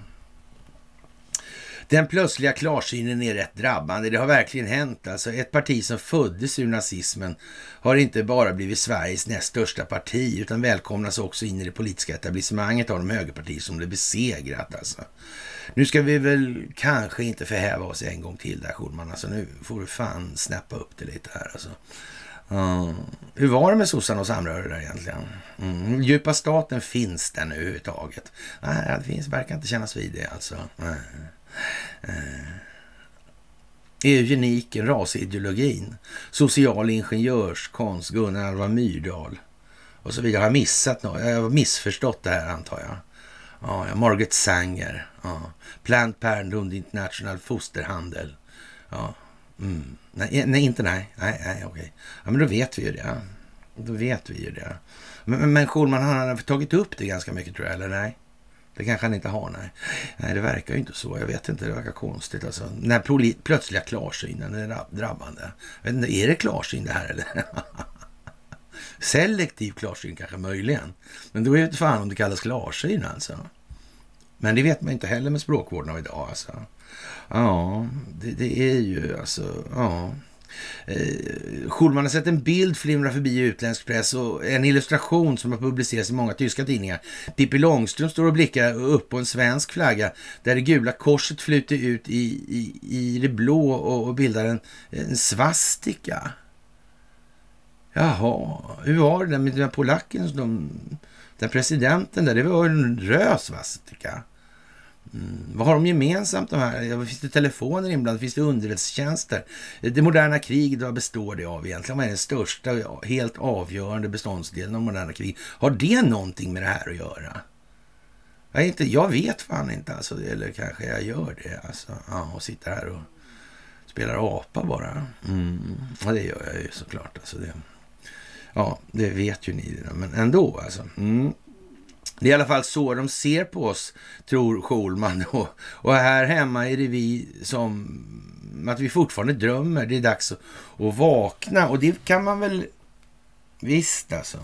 Den plötsliga klarsynen är rätt drabbande. Det har verkligen hänt. Alltså, ett parti som föddes ur nazismen har inte bara blivit Sveriges näst största parti utan välkomnas också in i det politiska etablissemanget av de högerpartier som blev besegrat. Alltså. Nu ska vi väl kanske inte förhäva oss en gång till där, Schulman. Alltså, nu får du fan snappa upp det lite här. Alltså. Hur var det med sossarna och samröre där egentligen? Djupa staten finns den överhuvudtaget? Nej, det verkar inte kännas vid det alltså. Eugeniken, rasideologin, social ingenjörskonst, Gunnar Alva Myrdal och så vidare. Jag har missat något. Jag har missförstått det här antar jag. Ja, Margaret Sanger, Planned Parenthood International fosterhandel. Ja. Nej, okej. Ja, men då vet vi ju det. Men Schulman, han har tagit upp det ganska mycket tror jag, eller nej? Det kanske han inte har, nej. Det verkar ju inte så. Jag vet inte, det verkar konstigt. Alltså. Den här plötsliga klarsynen är drabbande. Jag vet inte, är det klarsyn det här eller? Selektiv klarsyn kanske möjligen. Men då är det inte fan om det kallas klarsyn alltså. Men det vet man inte heller med språkvården av idag alltså. Ja, det är ju alltså, ja. Schulman har sett en bild flimra förbi i utländsk press och en illustration som har publicerats i många tyska tidningar. Pippi Långström står och blickar upp på en svensk flagga där det gula korset flyter ut i det blå och bildar en svastika. Jaha, hur var det med den polacken, den presidenten där? Det var en röd svastika. Vad har de gemensamt de här? Finns det telefoner inblandade? Finns det underrättelsetjänster? Det moderna kriget, vad består det av egentligen? Vad är den största, helt avgörande beståndsdelen av moderna krig? Har det någonting med det här att göra? Jag vet fan inte alltså, eller kanske jag gör det alltså. Ja, och sitter här och spelar apa bara. Ja, det gör jag ju såklart alltså det. Ja, det vet ju ni, men ändå alltså. Det är i alla fall så de ser på oss, tror Schulman. Och här hemma är det vi som att vi fortfarande drömmer. Det är dags att vakna. Och det kan man väl visst alltså.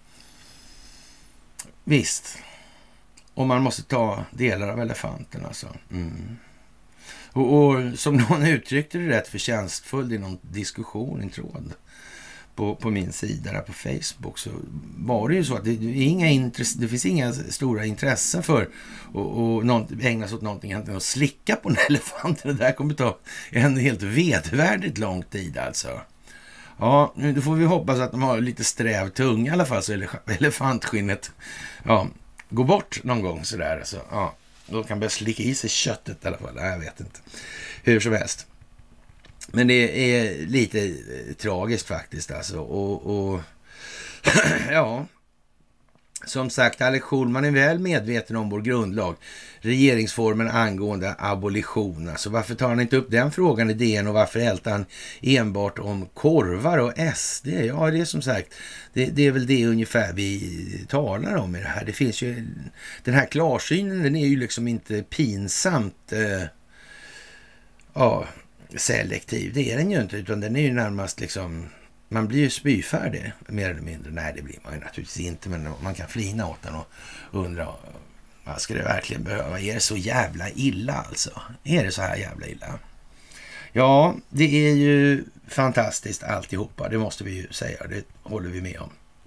Visst. Och man måste ta delar av elefanten alltså. Och som någon uttryckte det rätt förtjänstfullt i någon diskussion, en tråd på min sida där på Facebook, så var det ju så att det finns inga stora intressen för att ägna sig åt någonting än att slicka på en elefant. Det där kommer ta en helt vedvärdigt lång tid alltså. Ja, nu får vi hoppas att de har lite sträv tunga i alla fall, så elefantskinnet går bort någon gång sådär alltså. Ja, då kan börja slicka i sig köttet i alla fall. Nej, jag vet inte. Hur som helst. Men det är lite tragiskt faktiskt alltså. Och ja, som sagt, Alex Schulman är väl medveten om vår grundlag, regeringsformen angående abolition. Alltså, varför tar han inte upp den frågan i DN och varför ältar han enbart om korvar och SD? Ja, det är som sagt, det är väl det ungefär vi talar om i det här. Det finns ju, den här klarsynen, den är ju liksom inte pinsamt selektiv, det är den ju inte, utan den är ju närmast liksom, man blir ju spyfärdig mer eller mindre. Nej, det blir man ju naturligtvis inte, men man kan flina åt den och undra, vad ska det verkligen behöva? Är det så jävla illa alltså? Är det så här jävla illa? Ja, det är ju fantastiskt alltihopa, det måste vi ju säga, det håller vi med om.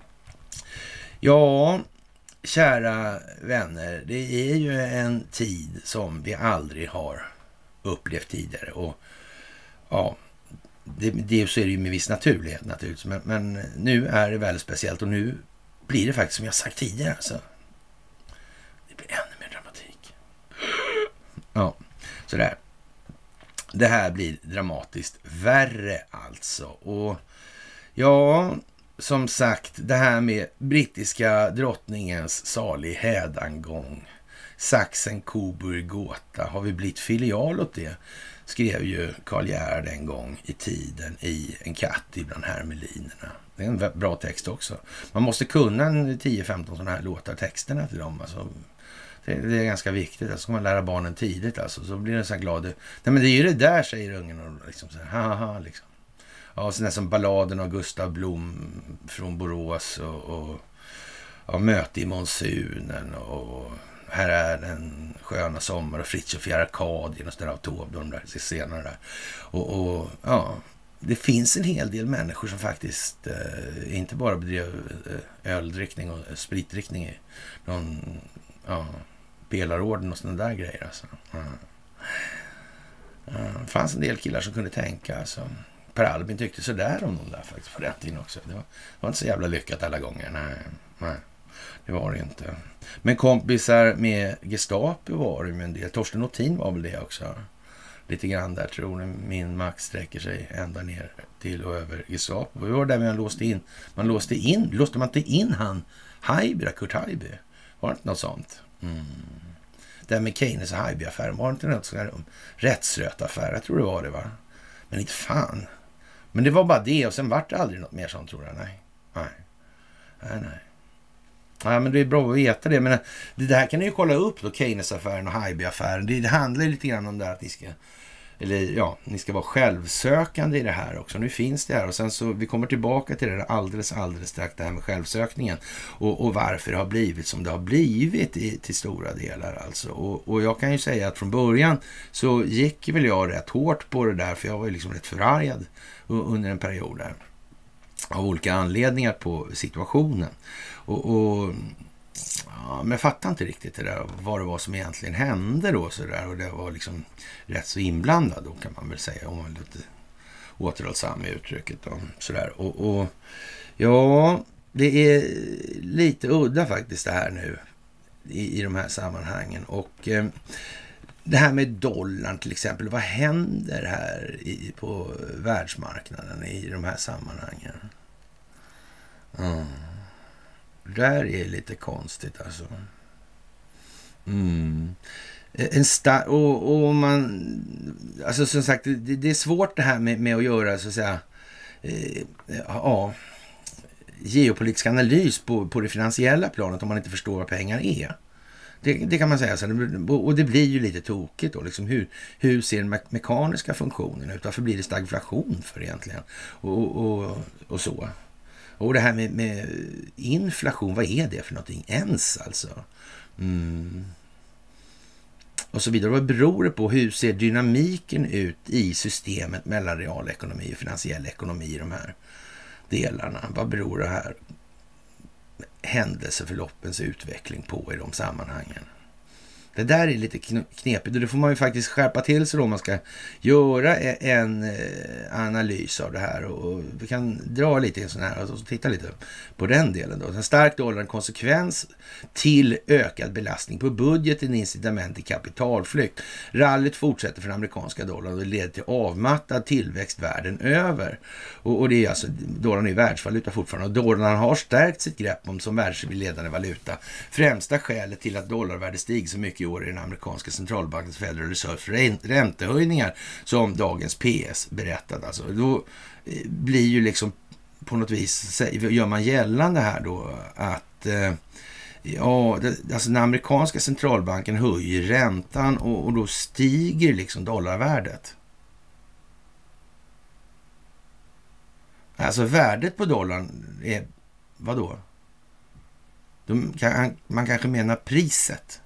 Ja, kära vänner, det är ju en tid som vi aldrig har upplevt tidigare, och ja, det så är det ju med viss naturlighet naturligtvis, men nu är det väldigt speciellt, och nu blir det faktiskt som jag sagt tidigare alltså. Det blir ännu mer dramatik. Ja, sådär. Det här blir dramatiskt värre alltså, och ja, som sagt, det här med brittiska drottningens salig hädangång. Saxen, Coburg, Gotha. Har vi blivit filial åt det? Skrev ju Karl Gerhard en gång i tiden i En katt ibland hermelinerna. Det är en bra text också. Man måste kunna 10-15 sådana här låtar, texterna till dem. Alltså, det är ganska viktigt. Alltså, ska man lära barnen tidigt. Alltså, så blir den så här glad. Nej, men det är ju det där, säger ungen. Och liksom så här, haha, liksom. Ja, sådär som balladen av Gustav Blom från Borås och Möte i monsunen och Här är den sköna sommar och Fritiof i Arkadien och sådär av Taube, de där scenerna där. Och ja, det finns en hel del människor som faktiskt inte bara bedrev öldrickning och spritdrickning i någon pelarorden och sådana där grejer. Alltså. Det fanns en del killar som kunde tänka. Alltså. Per Albin tyckte sådär om de där faktiskt på den tiden också. Det var inte så jävla lyckat alla gånger. Nej. Det var det inte. Men kompisar med Gestapo var det med en del. Torsten Nothin var väl det också. Lite grann där, tror jag. Min makt sträcker sig ända ner till och över Gestapo. Det var där man låste man inte in han Haijby, Kurt Haijby. Var det inte något sånt? Det med Keynes och Haijby-affären, var det inte något sån här rättsrötaffär? Jag tror det var det, va? Men inte fan. Men det var bara det, och sen var det aldrig något mer sånt, tror jag. Nej. Ja, men det är bra att veta det. Men det här kan ni ju kolla upp då, Keynes-affären och Haijby-affären. Det handlar lite grann om det att ni ska vara självsökande i det här också. Nu finns det här, och sen så vi kommer tillbaka till det alldeles strax, det här med självsökningen och varför det har blivit som det har blivit till stora delar alltså. Och jag kan ju säga att från början så gick väl jag rätt hårt på det där, för jag var ju liksom rätt förargad under en period där av olika anledningar på situationen. Men jag fattar inte riktigt det där, vad det var som egentligen hände då så där, och det var liksom rätt så inblandad då, kan man väl säga, om man är lite återhållsam i uttrycket då, så där. Och ja, det är lite udda faktiskt det här nu i de här sammanhangen. Och det här med dollarn till exempel, vad händer här på världsmarknaden i de här sammanhangen? Där är lite konstigt alltså. Alltså som sagt, det är svårt det här med att göra så att säga geopolitisk analys på det finansiella planet om man inte förstår vad pengar är. Det kan man säga så. Och det blir ju lite tokigt då. Liksom hur ser den mekaniska funktionen ut? Varför blir det stagflation för egentligen? Och så. Och det här med inflation, vad är det för någonting ens alltså? Och så vidare. Vad beror det på? Hur ser dynamiken ut i systemet mellan realekonomi och finansiell ekonomi i de här delarna? Vad beror det här händelseförloppens utveckling på i de sammanhangen? Det där är lite knepigt, och det får man ju faktiskt skärpa till sig då om man ska göra en analys av det här, och vi kan dra lite i en sån här och titta lite på den delen då. En stark dollar, en konsekvens till ökad belastning på budgeten, incitament till kapitalflykt. Rallyt fortsätter för den amerikanska dollarn och det leder till avmattad tillväxt världen över. Och det är alltså, dollarn är världsvaluta fortfarande, och dollarn har stärkt sitt grepp om som världsledande valuta. Främsta skälet till att dollarvärdet stiger så mycket i år i den amerikanska centralbankens Federal Reserve räntehöjningar, som dagens PS berättade. Alltså, då blir ju liksom på något vis, gör man gällande här då att alltså den amerikanska centralbanken höjer räntan och då stiger liksom dollarvärdet. Alltså värdet på dollarn är, vadå? Man kanske menar priset.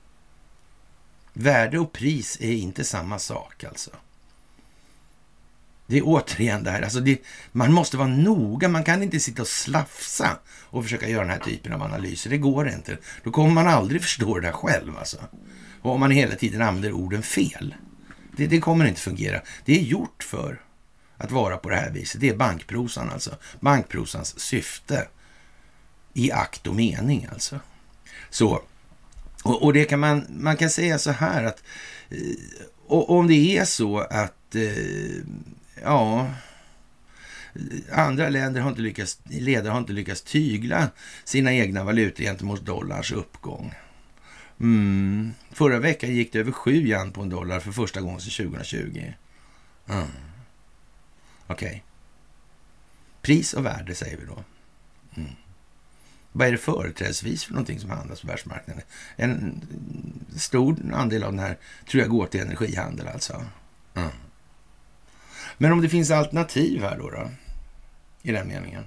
Värde och pris är inte samma sak alltså. Det är återigen det här. Alltså man måste vara noga. Man kan inte sitta och slafsa och försöka göra den här typen av analyser. Det går inte. Då kommer man aldrig förstå det där själv alltså. Och om man hela tiden använder orden fel. Det kommer inte fungera. Det är gjort för att vara på det här viset. Det är bankprosan alltså. Bankprosans syfte i akt och mening alltså. Så. Och det kan man kan säga så här att om det är så att andra ledare har inte lyckats tygla sina egna valutor gentemot dollars uppgång. Förra veckan gick det över 7 yuan på en dollar för första gången sedan 2020. Okej. Pris och värde säger vi då. Vad är det företrädesvis för någonting som handlas på världsmarknaden? En stor andel av den här tror jag går till energihandel alltså. Men om det finns alternativ här då i den meningen.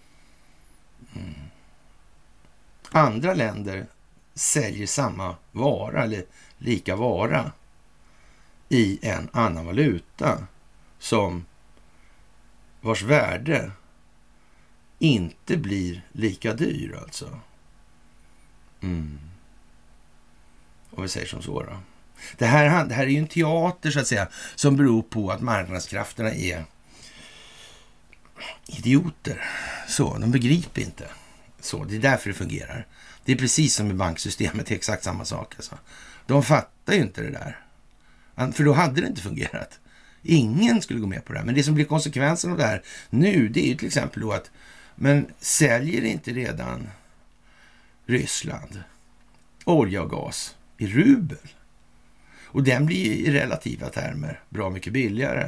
Andra länder säljer samma vara eller lika vara i en annan valuta som vars värde inte blir lika dyr alltså. Och vi säger som så då. Det här är ju en teater så att säga som beror på att marknadskrafterna är idioter. Så, de begriper inte. Så, det är därför det fungerar. Det är precis som i banksystemet, det är exakt samma sak alltså. De fattar ju inte det där. För då hade det inte fungerat. Ingen skulle gå med på det här. Men det som blir konsekvensen av det här nu, det är ju till exempel då att men säljer inte redan Ryssland olja och gas i rubel? Och den blir i relativa termer bra mycket billigare.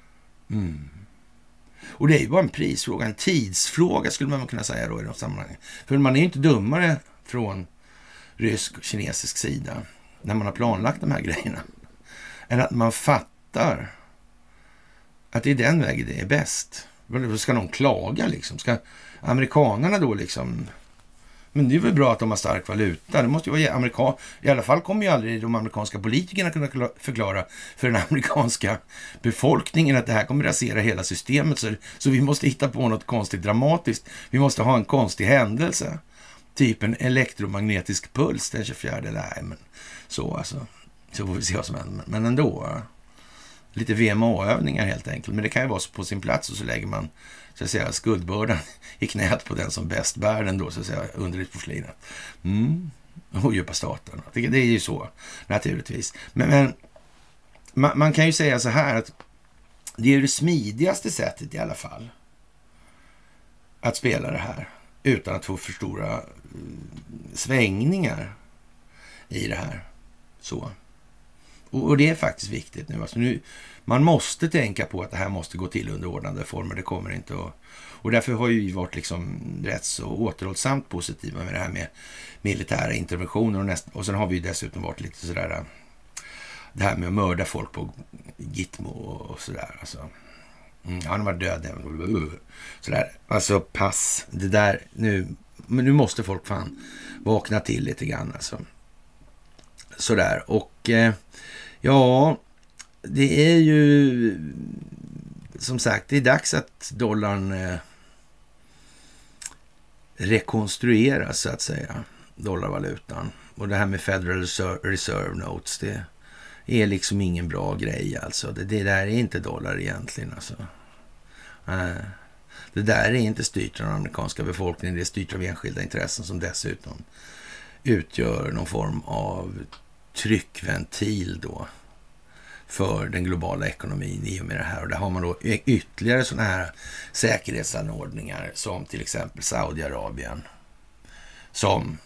Och det är ju bara en prisfråga, en tidsfråga skulle man kunna säga då i de sammanhangen. För man är ju inte dummare från rysk och kinesisk sida när man har planlagt de här grejerna än att man fattar att det är den vägen det är bäst. Ska någon klaga liksom? Ska amerikanerna då liksom... Men det är väl bra att de har stark valuta. Det måste ju vara i alla fall kommer ju aldrig de amerikanska politikerna kunna förklara för den amerikanska befolkningen att det här kommer rasera hela systemet. Så vi måste hitta på något konstigt dramatiskt. Vi måste ha en konstig händelse. Typ en elektromagnetisk puls den 24. Nej, men så alltså. Så får vi se vad som händer. Men ändå... Lite VMA-övningar helt enkelt. Men det kan ju vara på sin plats och så lägger man så att säga skuldbördan i knät på den som bäst bär den då så att säga underligt på slinet. Och djupa staten. Det är ju så naturligtvis. Men man kan ju säga så här att det är det smidigaste sättet i alla fall att spela det här utan att få för stora svängningar i det här. Så. Och det är faktiskt viktigt nu. Alltså man måste tänka på att det här måste gå till under ordnade former. Det kommer inte att... Och därför har ju vi varit liksom rätt så återhållsamt positiva med det här med militära interventioner. Och sen har vi ju dessutom varit lite sådär... Det här med att mörda folk på Gitmo och sådär. Alltså, han var död. Sådär. Alltså pass. Det där nu... Men nu måste folk fan vakna till lite grann alltså. Sådär. Och... Ja, det är ju som sagt, det är dags att dollarn rekonstrueras så att säga, dollarvalutan. Och det här med Federal Reserve Notes, det är liksom ingen bra grej alltså. Det där är inte dollar egentligen alltså. Det där är inte styrt av den amerikanska befolkningen, det är styrt av enskilda intressen som dessutom utgör någon form av tryckventil då för den globala ekonomin i och med det här. Och där har man då ytterligare sådana här säkerhetsanordningar som till exempel Saudiarabien som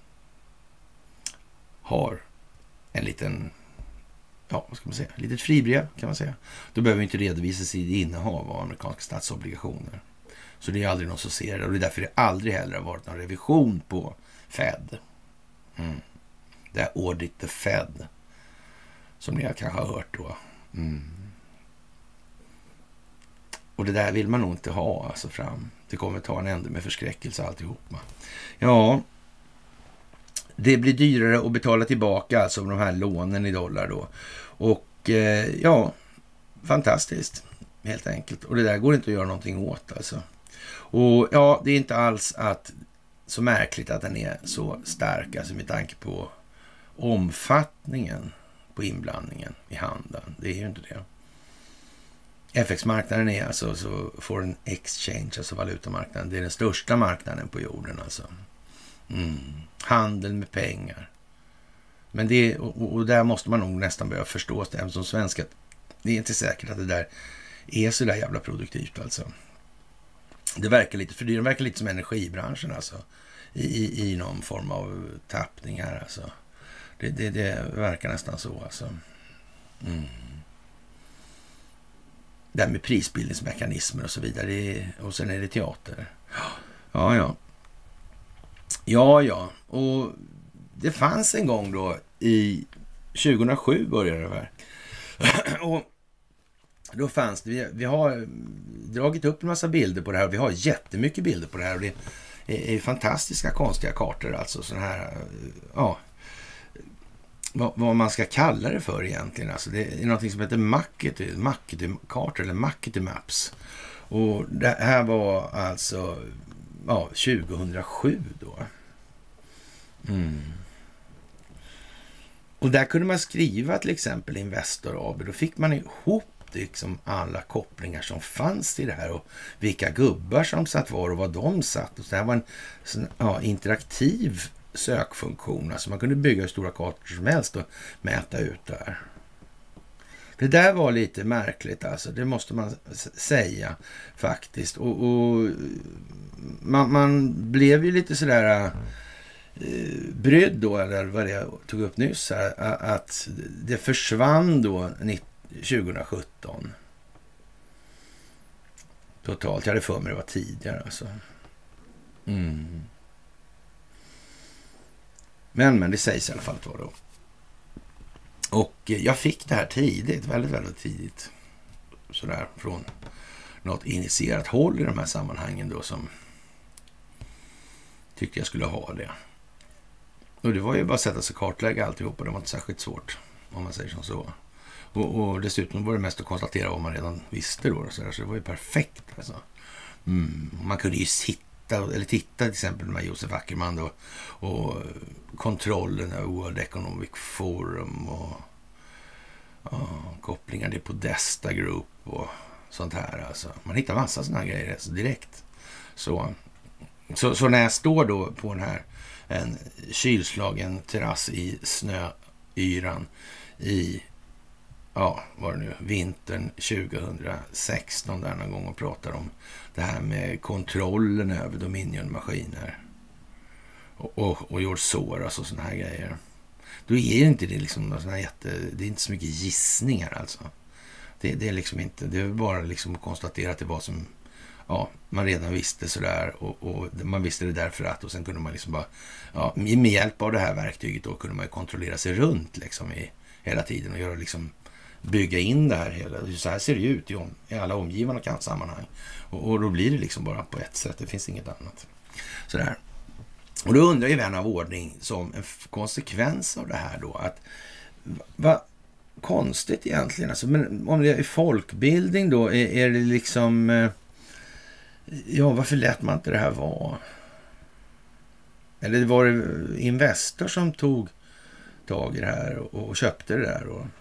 har en liten, ja vad ska man säga, litet fribrev kan man säga. Då behöver vi inte redovisa sitt innehav av amerikanska statsobligationer. Så det är aldrig någon som ser det och det är därför det aldrig heller har varit någon revision på Fed. Det är Audit the Fed som ni kanske har hört då. Och det där vill man nog inte ha alltså fram. Det kommer ta en ände med förskräckelse alltihopa. Ja, det blir dyrare att betala tillbaka alltså de här lånen i dollar då. Och ja, fantastiskt helt enkelt. Och det där går inte att göra någonting åt alltså. Och ja, det är inte alls så märkligt att den är så stark alltså med tanke på omfattningen på inblandningen i handeln. Det är ju inte det. FX-marknaden är alltså så foreign exchange, alltså valutamarknaden. Det är den största marknaden på jorden alltså. Handel med pengar. Men det och där måste man nog nästan börja förstå det som svenska. Det är inte säkert att det där är så där jävla produktivt alltså. Det verkar lite, för det verkar lite som energibranschen alltså. I någon form av tappning här alltså. Det verkar nästan så alltså. Det här med prisbildningsmekanismer och så vidare. Och sen är det teater. Ja. Och det fanns en gång då i 2007 började det här. Och då fanns det, vi har dragit upp en massa bilder på det här. Vi har jättemycket bilder på det här. Och det är fantastiska konstiga kartor alltså. Sådana här, ja. Vad man ska kalla det för egentligen. Alltså det är något som heter Makety-kartor eller Makety Maps. Och det här var alltså 2007 då. Och där kunde man skriva till exempel Investor AB. Då fick man ihop liksom alla kopplingar som fanns i det här och vilka gubbar som satt var och vad de satt. Och så här var en interaktiv sökfunktion. Alltså man kunde bygga hur stora kartor som helst och mäta ut där. Det där var lite märkligt alltså. Det måste man säga faktiskt. Och man blev ju lite sådär brydd då, eller vad jag tog upp nyss här, att det försvann då 2017. Totalt. Jag hade för mig det var tidigare alltså. Men det sägs i alla fall att det var då. Och jag fick det här tidigt, väldigt, väldigt tidigt. Sådär från något initierat håll i de här sammanhangen då som tyckte jag skulle ha det. Och det var ju bara att sätta sig och kartlägga alltihop och det var inte särskilt svårt om man säger som så. Och dessutom var det mest att konstatera vad man redan visste då. Så det var ju perfekt alltså. Man kunde ju titta till exempel med Josef Ackerman då, och kontrollen av World Economic Forum och kopplingar till Podesta Group och sånt här alltså. Man hittar massa såna här grejer alltså, direkt. Så när jag står då på den här en kylslagen terrass i snöyran i var det nu, vintern 2016 där någon gång och pratar om det här med kontrollen över Dominion-maskiner och George Soros och såna här grejer. Då är inte det liksom någon sån här det är inte så mycket gissningar alltså. Det är liksom inte, det är bara liksom att konstatera att det var som man redan visste sådär och man visste det därför att, och sen kunde man liksom bara med hjälp av det här verktyget då kunde man ju kontrollera sig runt liksom i hela tiden och göra liksom bygga in det här hela, så här ser det ut i alla omgivande sammanhang och då blir det liksom bara på ett sätt, det finns inget annat sådär. Och då undrar ju vän av ordning som en konsekvens av det här då att vad konstigt egentligen alltså, men om det är folkbildning då är det liksom varför lät man inte det här vara? Eller var det Investor som tog tag i det här och köpte det där och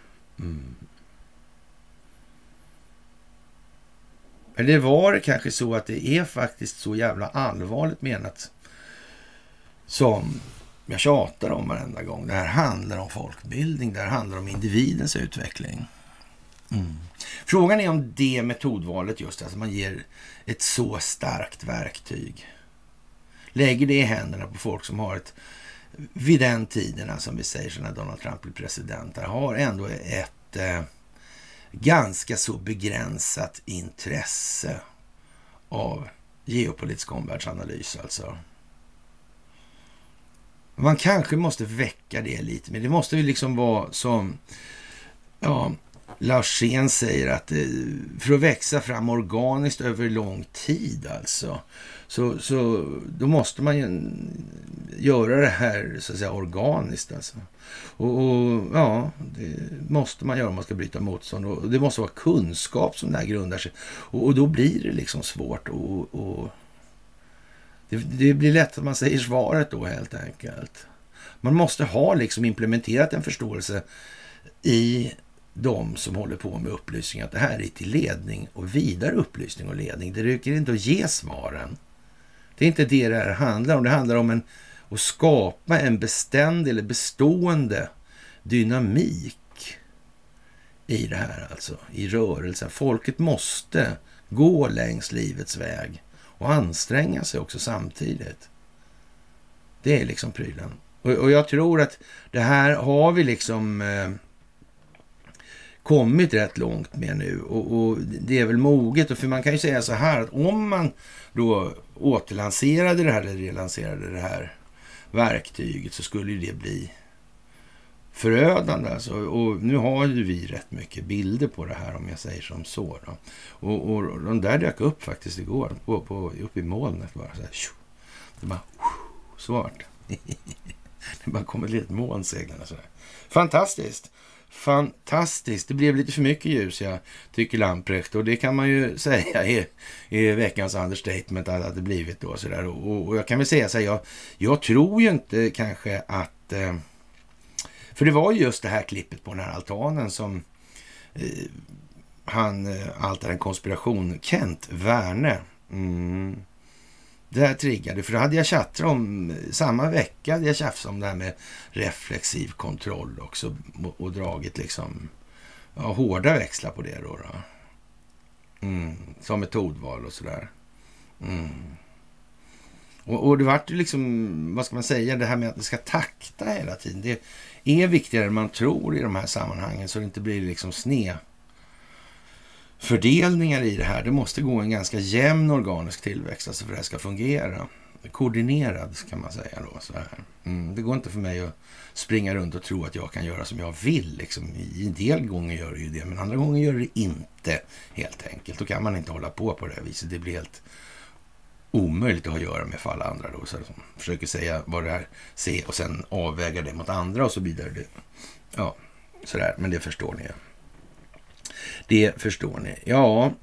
Eller var det kanske så att det är faktiskt så jävla allvarligt menat som jag tjatar om varenda gång. Det här handlar om folkbildning, det här handlar om individens utveckling. Frågan är om det metodvalet just, alltså man ger ett så starkt verktyg. Lägger det i händerna på folk som har ett, vid den tiden, som vi säger så när Donald Trump blir president, har ändå ett ganska så begränsat intresse av geopolitisk omvärldsanalys alltså. Man kanske måste väcka det lite, men det måste ju liksom vara som Larsén säger att för att växa fram organiskt över lång tid alltså så då måste man ju göra det här så att säga organiskt alltså. Och det måste man göra om man ska bryta motstånd och det måste vara kunskap som det här grundar sig och då blir det liksom svårt och det blir lätt att man säger svaret då helt enkelt. Man måste ha liksom implementerat en förståelse i de som håller på med upplysning att det här är till ledning och vidare upplysning och ledning. Det räcker inte att ge svaren. Det är inte det här handlar om. Det handlar om att skapa en beständig eller bestående dynamik i det här alltså, i rörelsen. Folket måste gå längs livets väg och anstränga sig också samtidigt. Det är liksom prylen. Och jag tror att det här har vi liksom kommit rätt långt med nu. Och det är väl moget. Och för man kan ju säga så här att om man då återlanserade det här eller relanserade det här verktyget så skulle ju det bli förödande. Alltså. Och nu har ju vi rätt mycket bilder på det här om jag säger som så. Då. Och de där dök upp faktiskt igår uppe i molnet bara så här. Det bara svart. Det bara kommer ett litet moln seglande sådär. Fantastiskt. Fantastiskt. Det blev lite för mycket ljus, jag tycker Lamprecht. Och det kan man ju säga i veckans understatement att det blivit då sådär. Och jag kan väl säga så här, jag tror ju inte kanske att... för det var ju just det här klippet på den här altanen som allt är en konspiration. Kent Werne. Det här triggade, för då hade jag tjattrat om samma vecka, jag tjafsade om det här med reflexiv kontroll också och dragit liksom hårda växlar på det då. Som metodval och sådär. Och det vart ju liksom, vad ska man säga, det här med att det ska takta hela tiden. Det är viktigare än man tror i de här sammanhangen så det inte blir liksom fördelningar i det här. Det måste gå en ganska jämn organisk tillväxt alltså för det här ska fungera. Koordinerad kan man säga då. Så här. Det går inte för mig att springa runt och tro att jag kan göra som jag vill. Liksom. I en del gånger gör det ju det, men andra gånger gör det inte helt enkelt. Då kan man inte hålla på det här viset. Det blir helt omöjligt att ha att göra med för alla andra då. Så som försöker säga vad det här ser och sen avväga det mot andra och så vidare. Ja, sådär. Men det förstår ni ju. Det förstår ni. Ja,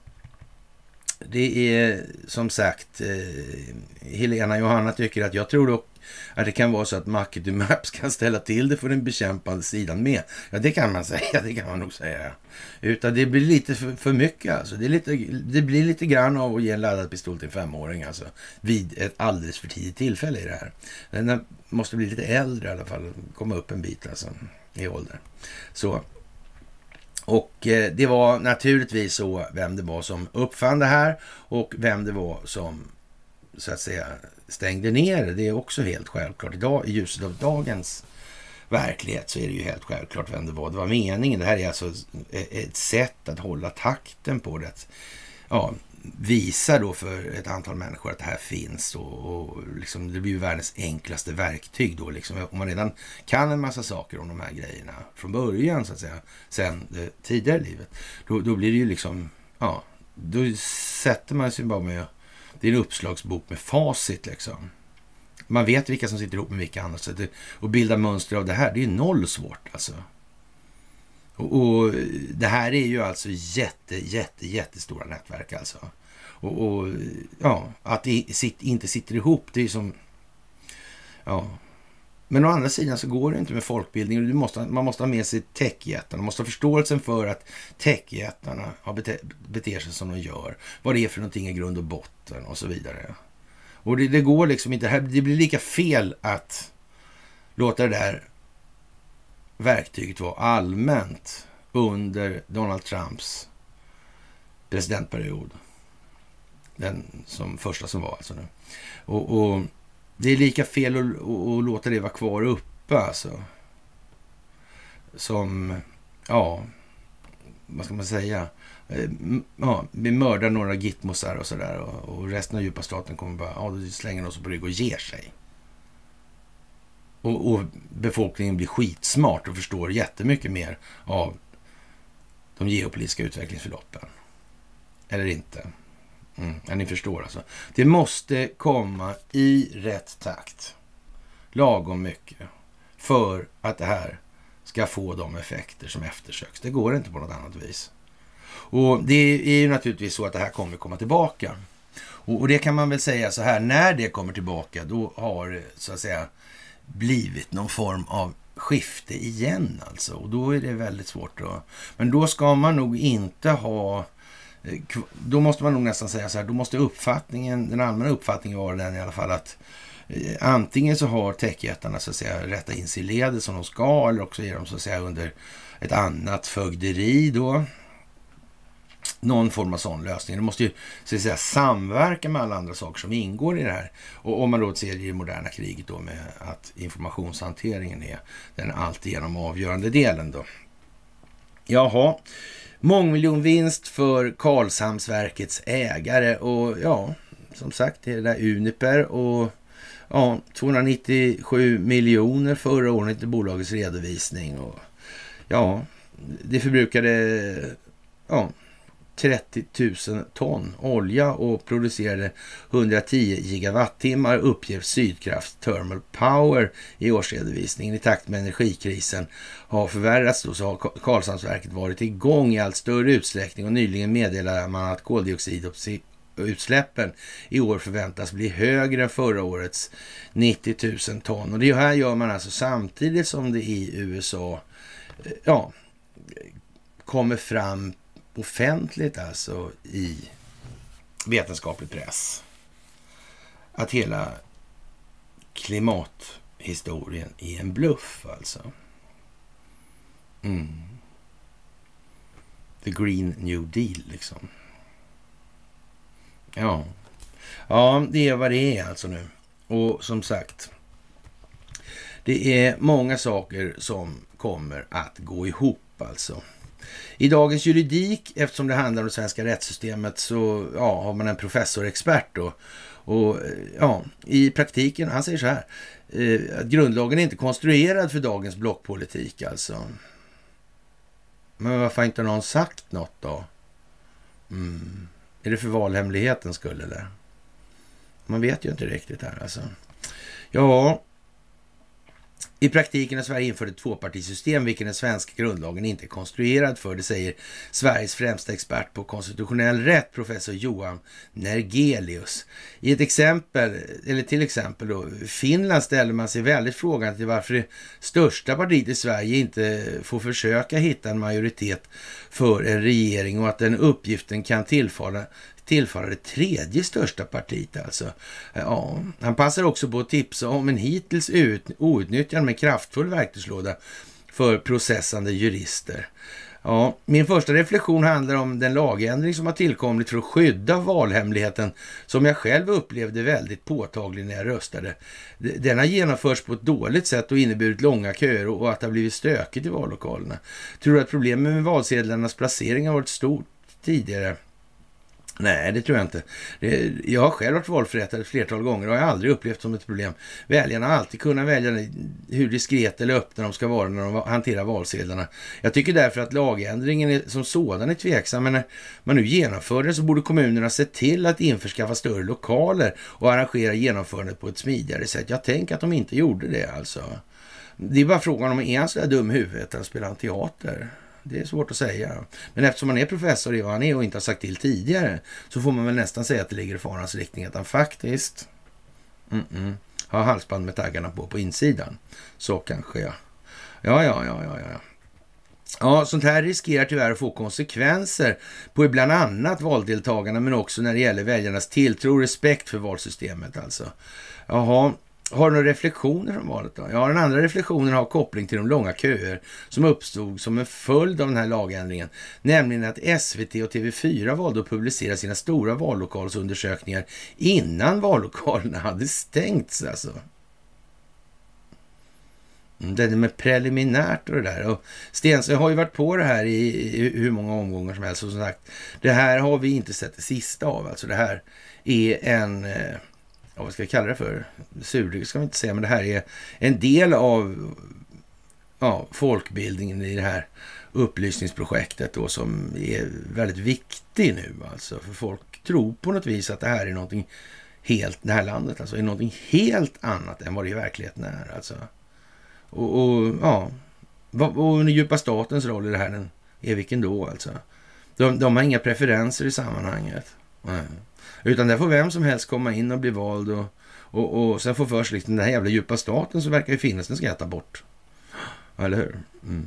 det är som sagt Helena Johanna tycker att jag tror dock att det kan vara så att Marketing Maps kan ställa till det för den bekämpande sidan med. Ja, det kan man säga. Det kan man nog säga. Utan det blir lite för mycket alltså. Det blir lite grann av att ge en laddad pistol till en 5-åring alltså. Vid ett alldeles för tidigt tillfälle i det här. Den måste bli lite äldre i alla fall. Komma upp en bit alltså i ålder. Så. Och det var naturligtvis så vem det var som uppfann det här och vem det var som så att säga stängde ner det. Det är också helt självklart. Idag i ljuset av dagens verklighet så är det ju helt självklart vem det var. Det var meningen. Det här är alltså ett sätt att hålla takten på det. Ja, visa då för ett antal människor att det här finns och liksom, det blir ju världens enklaste verktyg då liksom. Om man redan kan en massa saker om de här grejerna från början så att säga, sen det tidigare livet, då blir det ju liksom, ja, då sätter man sig bara med, det är en uppslagsbok med facit liksom. Man vet vilka som sitter ihop med vilka andra, så att bilda mönster av det här, det är noll svårt alltså. Och det här är ju alltså jättestora nätverk alltså. Och ja, att det inte sitter ihop, det är som, ja. Men å andra sidan så går det inte med folkbildning. Man måste ha med sig techjättarna. Man måste ha förståelsen för att techjättarna beter sig som de gör. Vad det är för någonting i grund och botten och så vidare. Och det går liksom inte. Det blir lika fel att låta det där verktyget vara allmänt under Donald Trumps presidentperiod. Den som första som var alltså nu. Och det är lika fel att låta det vara kvar uppe alltså. Som, ja, vad ska man säga? Ja, vi mördar några gitmosar och sådär. Och resten av djupa staten kommer bara, ja, då slänger de sig på rygg och ger sig. Och befolkningen blir skitsmart och förstår jättemycket mer av de geopolitiska utvecklingsförloppen. Eller inte. Ja, ni förstår alltså. Det måste komma i rätt takt. Lagom mycket. För att det här ska få de effekter som eftersöks. Det går inte på något annat vis. Och det är ju naturligtvis så att det här kommer komma tillbaka. Och det kan man väl säga så här. När det kommer tillbaka, då har det så att säga blivit någon form av skifte igen alltså. Och då är det väldigt svårt då. Men då ska man nog inte ha... Då måste man nog nästan säga så här, då måste den allmänna uppfattningen vara den i alla fall att antingen så har techjättarna så att säga rätta in sig i ledet som de ska, eller också är de så att säga under ett annat fögderi då. någon form av sån lösning. Det måste ju så att säga samverka med alla andra saker som ingår i det här. Och om man då ser i det moderna kriget då med att informationshanteringen är den alltigenom avgörande delen då. Jaha, mångmiljonvinst för Karlshamnsverkets ägare och ja, som sagt det är det där Uniper och ja, 297 miljoner förra året i bolagets redovisning och ja, det förbrukade 30 000 ton olja och producerade 110 gigawattimmar uppger Sydkraft Thermal Power i årsredovisningen. I takt med energikrisen har förvärrats då, så har Karlshamnsverket varit igång i allt större utsträckning och nyligen meddelade man att koldioxidutsläppen i år förväntas bli högre än förra årets 90 000 ton. Och det här gör man alltså samtidigt som det i USA kommer fram offentligt alltså i vetenskaplig press att hela klimathistorien är en bluff alltså. The Green New Deal liksom. Ja, det är vad det är alltså nu. Och som sagt, det är många saker som kommer att gå ihop alltså. I dagens juridik, eftersom det handlar om det svenska rättssystemet, så har man en professorexpert då. Och i praktiken, han säger så här, att grundlagen är inte konstruerad för dagens blockpolitik alltså. Men varför inte någon sagt något då? Är det för valhemlighetens skull eller? Man vet ju inte riktigt här alltså. Ja, i praktiken har Sverige infört ett tvåpartisystem, vilket den svenska grundlagen inte är konstruerad för. Det säger Sveriges främsta expert på konstitutionell rätt, professor Johan Nergelius. I ett exempel, eller till exempel då, Finland ställer man sig väldigt frågan till varför det största partiet i Sverige inte får försöka hitta en majoritet för en regering och att den uppgiften kan tillfalla det tredje största partiet alltså. Ja, han passar också på att tipsa om en hittills outnyttjad men kraftfull verktygslåda för processande jurister. Ja, min första reflektion handlar om den lagändring som har tillkommit för att skydda valhemligheten som jag själv upplevde väldigt påtagligt när jag röstade. Den har genomförts på ett dåligt sätt och inneburit långa köer och att det har blivit stökigt i vallokalerna. Tror du att problemet med valsedlarnas placering har varit stort tidigare? Nej, det tror jag inte. Jag har själv varit valförrättare ett flertal gånger och jag har aldrig upplevt som ett problem. Väljarna har alltid kunnat välja hur diskret eller öppna de ska vara när de hanterar valsedlarna. Jag tycker därför att lagändringen som sådan är tveksam, men när man nu genomför det så borde kommunerna se till att införskaffa större lokaler och arrangera genomförandet på ett smidigare sätt. Jag tänker att de inte gjorde det alltså. Det är bara frågan om är han så där dum huvudet att spela en teater. Det är svårt att säga. Men eftersom han är professor i vad han är och inte har sagt till tidigare så får man väl nästan säga att det ligger i farans riktning att han faktiskt har halsband med taggarna på insidan. Så kanske jag. Ja, sånt här riskerar tyvärr att få konsekvenser på bland annat valdeltagarna men också när det gäller väljarnas tilltro och respekt för valsystemet alltså. Jaha. Har du några reflektioner från valet då? Ja, den andra reflektionen har koppling till de långa köer som uppstod som en följd av den här lagändringen. Nämligen att SVT och TV4 valde att publicera sina stora vallokalsundersökningar innan vallokalerna hade stängts alltså. Det är med preliminärt och det där. Och Stensson har ju varit på det här i hur många omgångar som helst. Och som sagt, det här har vi inte sett det sista av. Alltså det här är en... vad ska vi kalla det för? Surdeg ska vi inte säga, men det här är en del av folkbildningen i det här upplysningsprojektet då, som är väldigt viktig nu alltså. För folk tror på något vis att det här är någonting helt, det här landet alltså, är någonting helt annat än vad det i verkligheten är alltså. Och den djupa statens roll i det här den är vilken då alltså. De har inga preferenser i sammanhanget. Nej. Utan där får vem som helst komma in och bli vald och sen får först liksom den här jävla djupa staten som verkar ju finnas, den ska jag ta bort. Eller hur?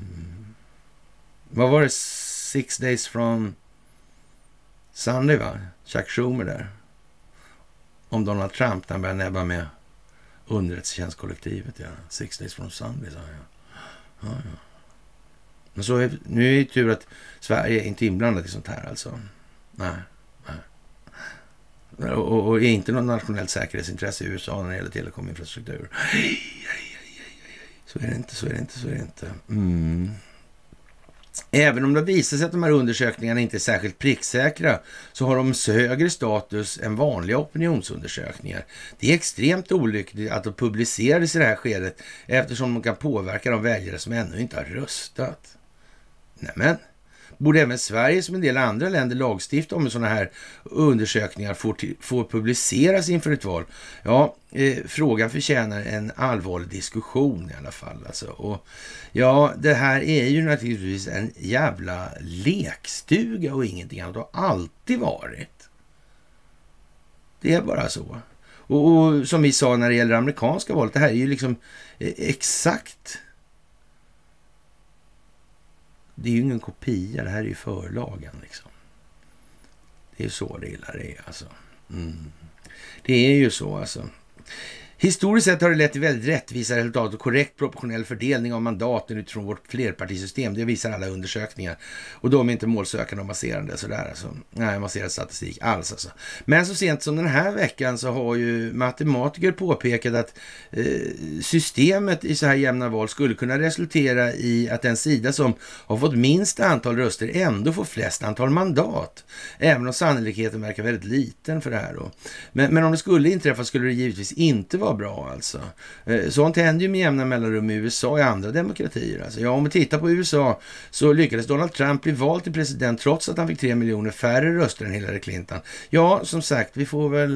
Vad var det? 6 days from Sunday va? Chuck Schumer där. Om Donald Trump när han började näbba med underrättelsetjänstkollektivet. Ja. 6 days from Sunday sa jag. Ja. Men så nu är det tur att Sverige är inte inblandat i sånt här alltså. Nej. Och är inte något nationellt säkerhetsintresse i USA när det gäller telekominfrastruktur. Så är det inte. Även om det visar sig att de här undersökningarna inte är särskilt pricksäkra så har de högre status än vanliga opinionsundersökningar. Det är extremt olyckligt att de publicerades i det här skedet eftersom de kan påverka de väljare som ännu inte har röstat. Nämen, borde även Sverige som en del andra länder lagstifta om sådana här undersökningar får publiceras inför ett val? Ja, frågan förtjänar en allvarlig diskussion i alla fall. Alltså. Och ja, det här är ju naturligtvis en jävla lekstuga och ingenting annat. Det har alltid varit. Det är bara så. Och som vi sa när det gäller amerikanska valet, det här är ju liksom exakt. Det är ju ingen kopia, det här är ju förlagen liksom. Det är så det är alltså. Det är ju så alltså. Historiskt sett har det lett till väldigt rättvisa resultat och korrekt proportionell fördelning av mandaten utifrån vårt flerpartisystem. Det visar alla undersökningar. Och de är inte målsökande och masserande sådär alltså. Nej, masserad statistik alls alltså. Men så sent som den här veckan så har ju matematiker påpekat att systemet i så här jämna val skulle kunna resultera i att den sida som har fått minst antal röster ändå får flest antal mandat. Även om sannolikheten verkar väldigt liten för det här då. Men om det skulle inträffa skulle det givetvis inte vara bra alltså. Sånt händer ju med jämna mellanrum i USA och i andra demokratier. Alltså. Ja, om vi tittar på USA så lyckades Donald Trump bli vald till president trots att han fick 3 miljoner färre röster än Hillary Clinton. Ja, som sagt, vi får väl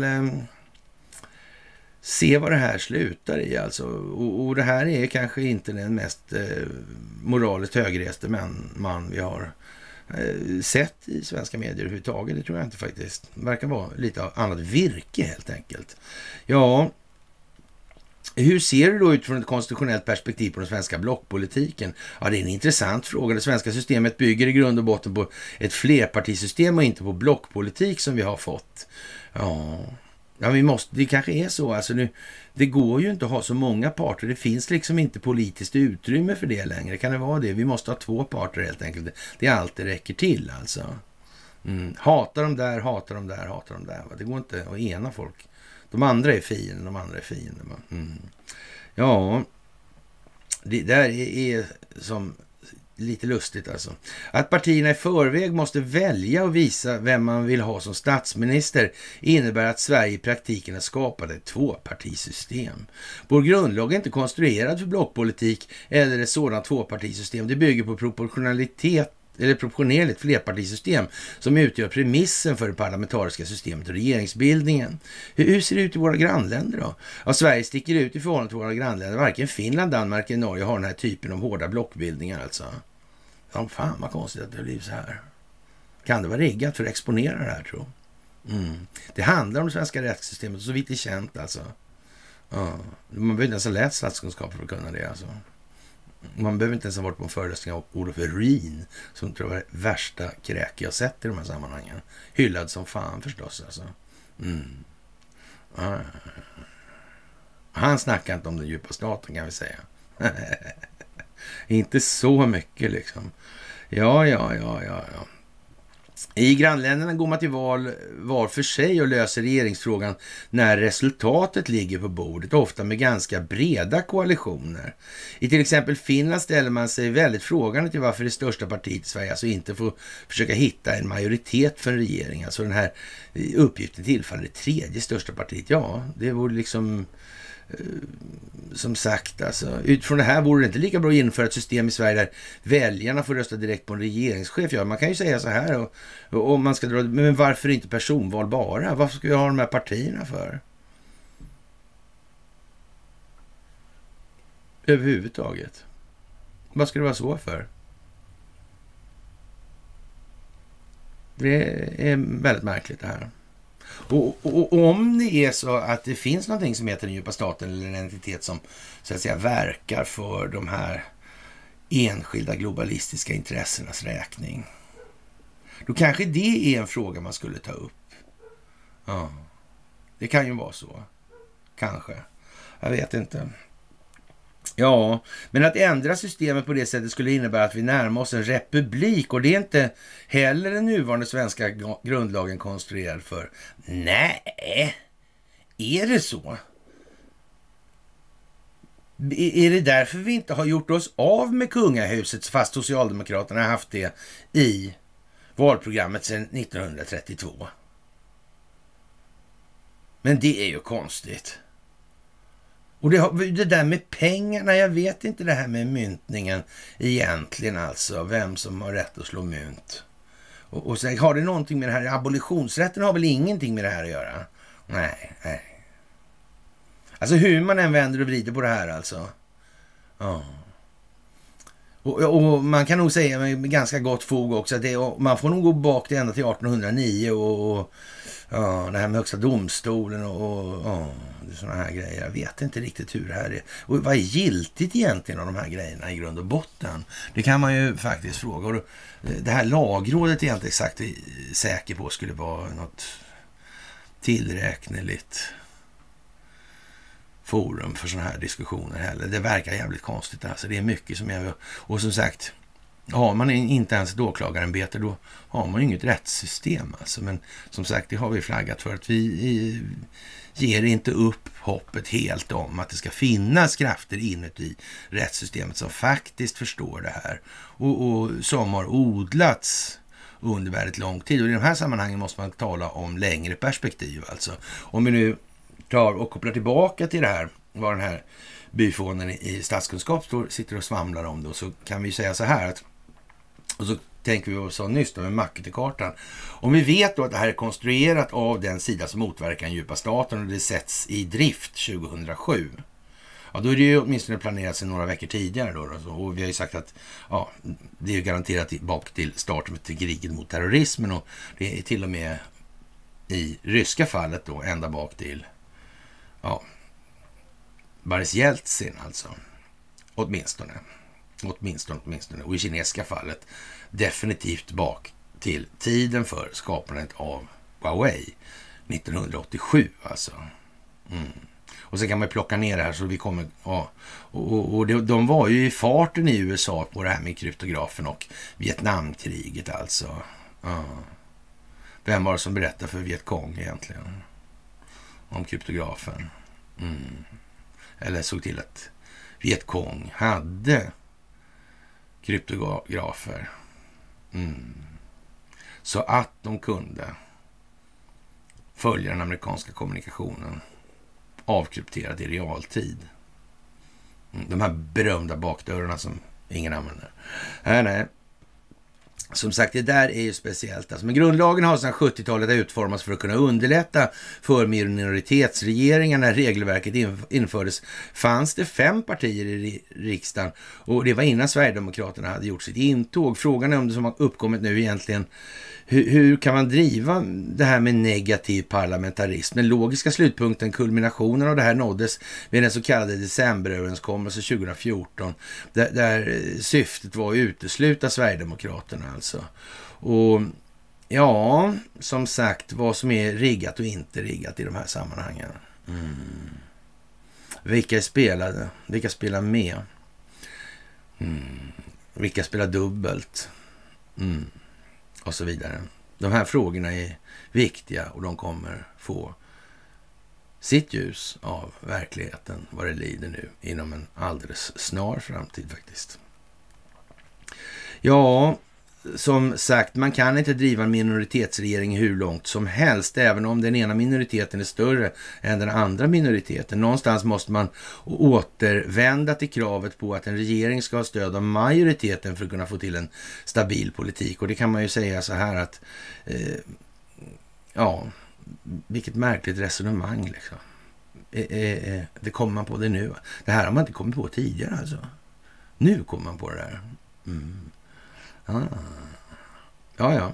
se vad det här slutar i alltså. Och det här är kanske inte den mest moraliskt högreste man vi har sett i svenska medier överhuvudtaget. Det tror jag inte faktiskt. Det verkar vara lite annat virke helt enkelt. Ja, hur ser det då ut från ett konstitutionellt perspektiv på den svenska blockpolitiken? Ja, det är en intressant fråga. Det svenska systemet bygger i grund och botten på ett flerpartisystem och inte på blockpolitik som vi har fått. Ja, det kanske är så. Alltså nu, det går ju inte att ha så många parter. Det finns liksom inte politiskt utrymme för det längre. Kan det vara det? Vi måste ha 2 parter helt enkelt. Det är allt det räcker till alltså. Hatar de där. Det går inte att ena folk. De andra är fienden. Ja, det där är som lite lustigt alltså. Att partierna i förväg måste välja och visa vem man vill ha som statsminister innebär att Sverige i praktiken har skapat ett 2-partisystem. Vår grundlag är inte konstruerad för blockpolitik eller ett sådant 2-partisystem. Det bygger på proportionerligt flerpartisystem som utgör premissen för det parlamentariska systemet och regeringsbildningen. Hur ser det ut i våra grannländer då? Ja, Sverige sticker ut i förhållande till våra grannländer. Varken Finland, Danmark eller Norge har den här typen av hårda blockbildningar alltså. Ja, fan vad konstigt att det blir så här. Kan det vara riggat för att exponera det här, tror jag? Det handlar om det svenska rättssystemet så vitt det är känt alltså. Ja, man behöver inte ens ha läst statskunskap för att kunna det alltså. Man behöver inte ens ha varit på en föreläsning av Olof Ruin som tror jag är värsta kräk jag sett i de här sammanhangen. Hyllad som fan förstås alltså. Han snackar inte om den djupa staten kan vi säga. Inte så mycket liksom. Ja. I grannländerna går man till val var för sig och löser regeringsfrågan när resultatet ligger på bordet, ofta med ganska breda koalitioner. I till exempel Finland ställer man sig väldigt frågande till varför det största partiet i Sverige alltså inte får försöka hitta en majoritet för en regering. Alltså den här uppgiften tillfaller det 3:e största partiet. Ja, det vore liksom... som sagt, alltså, utifrån det här vore det inte lika bra att införa ett system i Sverige där väljarna får rösta direkt på en regeringschef. Ja, man kan ju säga så här och man ska dra, men varför inte personval bara? Varför ska vi ha de här partierna för? Överhuvudtaget. Vad ska det vara så för? Det är väldigt märkligt det här. Och om det är så att det finns någonting som heter den djupa staten eller en entitet som så att säga verkar för de här enskilda globalistiska intressenas räkning, då kanske det är en fråga man skulle ta upp. Ja, det kan ju vara så. Kanske. Jag vet inte. Ja, men att ändra systemet på det sättet skulle innebära att vi närmar oss en republik, och det är inte heller den nuvarande svenska grundlagen konstruerad för. Nej, är det så? Är det därför vi inte har gjort oss av med kungahuset fast Socialdemokraterna har haft det i valprogrammet sedan 1932? Men det är ju konstigt. Och det där med pengarna, jag vet inte det här med myntningen egentligen, alltså vem som har rätt att slå mynt. Och så har det någonting med det här, abolitionsrätten har väl ingenting med det här att göra? Nej. Alltså hur man än vänder och vrider på det här alltså. Ja. Och man kan nog säga med ganska gott fog också att man får nog gå bak ända till 1809 och det här med högsta domstolen och sådana här grejer. Jag vet inte riktigt hur det här är. Och vad är giltigt egentligen av de här grejerna i grund och botten? Det kan man ju faktiskt fråga. Och det här lagrådet är jag inte exakt säker på skulle vara något tillräkneligt forum för sådana här diskussioner heller. Det verkar jävligt konstigt. Alltså det är mycket som jag... Och som sagt, har man inte ens ett åklagarämbete, då har man ju inget rättssystem. Alltså. Men som sagt, det har vi flaggat för att vi ger inte upp hoppet helt om att det ska finnas krafter inuti rättssystemet som faktiskt förstår det här. Och som har odlats under väldigt lång tid. Och i de här sammanhangen måste man tala om längre perspektiv. Alltså. Om vi nu tar och kopplar tillbaka till det här, vad den här byfånen i statskunskap sitter och svamlar om det, och så kan vi säga så här att, och så tänker vi så nyss då med Maketekartan. Om vi vet då att det här är konstruerat av den sida som motverkar den djupa staten och det sätts i drift 2007, ja då är det ju åtminstone planerat sedan några veckor tidigare då. Och vi har ju sagt att ja, det är ju garanterat bak till starten till kriget mot terrorismen, och det är till och med i ryska fallet då ända bak till Boris Jeltsin alltså. Åtminstone. Och i kinesiska fallet definitivt bak till tiden för skapandet av Huawei 1987 alltså. Och så kan man plocka ner det här så vi kommer... Ja, och de var ju i farten i USA på det här med kryptografen och Vietnamkriget alltså. Ja. Vem var det som berättade för Vietkong egentligen om kryptografen? Eller såg till att Vietkong hade kryptografer så att de kunde följa den amerikanska kommunikationen avkrypterad i realtid. De här berömda bakdörrarna som ingen använder. Nej. Som sagt, det där är ju speciellt. Alltså, men grundlagen har sedan 70-talet utformats för att kunna underlätta för minoritetsregeringar. När regelverket infördes fanns det 5 partier i riksdagen, och det var innan Sverigedemokraterna hade gjort sitt intåg. Frågan är om det som har uppkommit nu egentligen, hur kan man driva det här med negativ parlamentarism? Den logiska slutpunkten, kulminationen av det här nåddes vid den så kallade decemberöverenskommelsen 2014, där syftet var att utesluta Sverigedemokraterna alltså. Och ja, som sagt, vad som är riggat och inte riggat i de här sammanhangen. Vilka är spelade? Vilka spelar med? Vilka spelar dubbelt? Och så vidare. De här frågorna är viktiga, och de kommer få sitt ljus av verkligheten vad det lider nu inom en alldeles snar framtid faktiskt. Ja, som sagt, man kan inte driva en minoritetsregering hur långt som helst, även om den ena minoriteten är större än den andra minoriteten. Någonstans måste man återvända till kravet på att en regering ska ha stöd av majoriteten för att kunna få till en stabil politik. Och det kan man ju säga så här att vilket märkligt resonemang liksom. Det kommer man på det nu. Det här har man inte kommit på tidigare alltså. Nu kommer man på det där. Ja,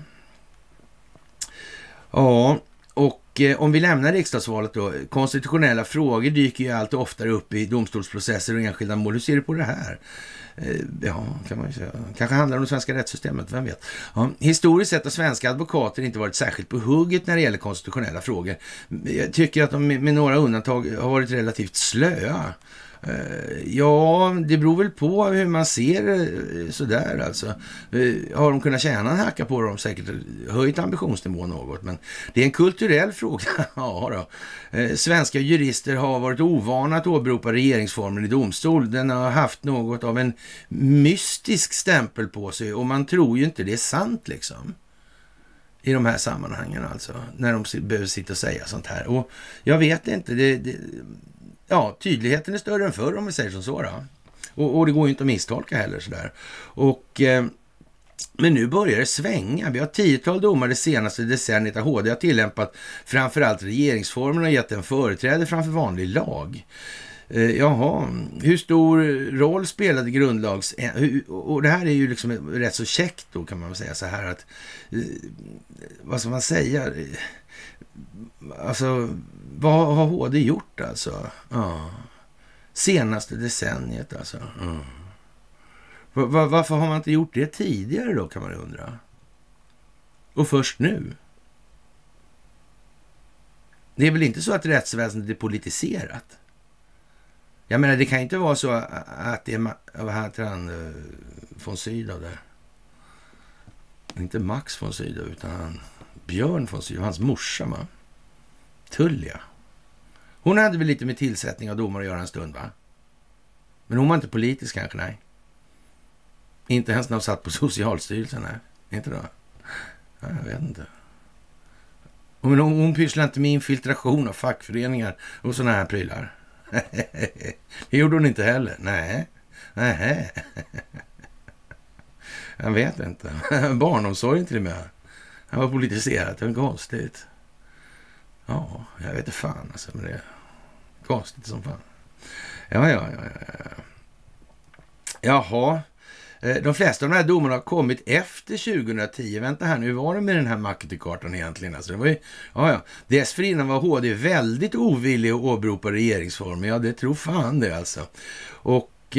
och om vi lämnar riksdagsvalet då, konstitutionella frågor dyker ju allt oftare upp i domstolsprocesser och enskilda mål. Hur ser du på det här? Kan man ju säga. Kanske handlar det om det svenska rättssystemet, vem vet. Ja, historiskt sett har svenska advokater inte varit särskilt på hugget när det gäller konstitutionella frågor. Jag tycker att de med några undantag har varit relativt slöa. Ja, det beror väl på hur man ser sådär alltså. Har de kunnat tjäna en hacka på dem, säkert höjt ambitionsnivå något, men det är en kulturell fråga. Ja då. Svenska jurister har varit ovana att åberopa regeringsformen i domstol. Den har haft något av en mystisk stämpel på sig och man tror ju inte det är sant liksom. I de här sammanhangen alltså, när de behöver sitta och säga sånt här. Och jag vet inte, ja, tydligheten är större än förr om vi säger som så då. Och det går ju inte att misstolka heller sådär. Men nu börjar det svänga. Vi har 10-tal domar det senaste decenniet där HD har tillämpat framförallt regeringsformen och gett en företräde framför vanlig lag. Hur stor roll spelade grundlags... Och det här är ju liksom rätt så käckt då kan man väl säga så här att... Vad ska man säga? Alltså, vad har HD gjort alltså? Ja. Senaste decenniet alltså. Varför har man inte gjort det tidigare då kan man undra? Och först nu? Det är väl inte så att rättsväsendet är politiserat? Jag menar, det kan inte vara så att det är... Vad heter han? Von Sydow där. Inte Max von Sydow utan Björn von Sydow. Hans morsa, va? Tullia. Hon hade väl lite med tillsättning av domare att göra en stund, va? Men hon var inte politisk kanske, nej. Inte ens när hon satt på Socialstyrelsen, nej. Inte då? Ja, jag vet inte. Men hon pysslar inte med infiltration av fackföreningar och såna här prylar. Det gjorde hon inte heller. Nej. Jag vet inte. Barnomsorgen till och med. Han var politiserat. Det var konstigt. Ja, jag vet inte fan alltså. Men det är konstigt som fan. Ja. Jaha. De flesta av de här domarna har kommit efter 2010. Vänta här, nu var det med den här maktekartan egentligen. Alltså, det var ju, dessförinnan var HD väldigt ovillig att åberopa regeringsformen. Ja, det tror fan det alltså. Och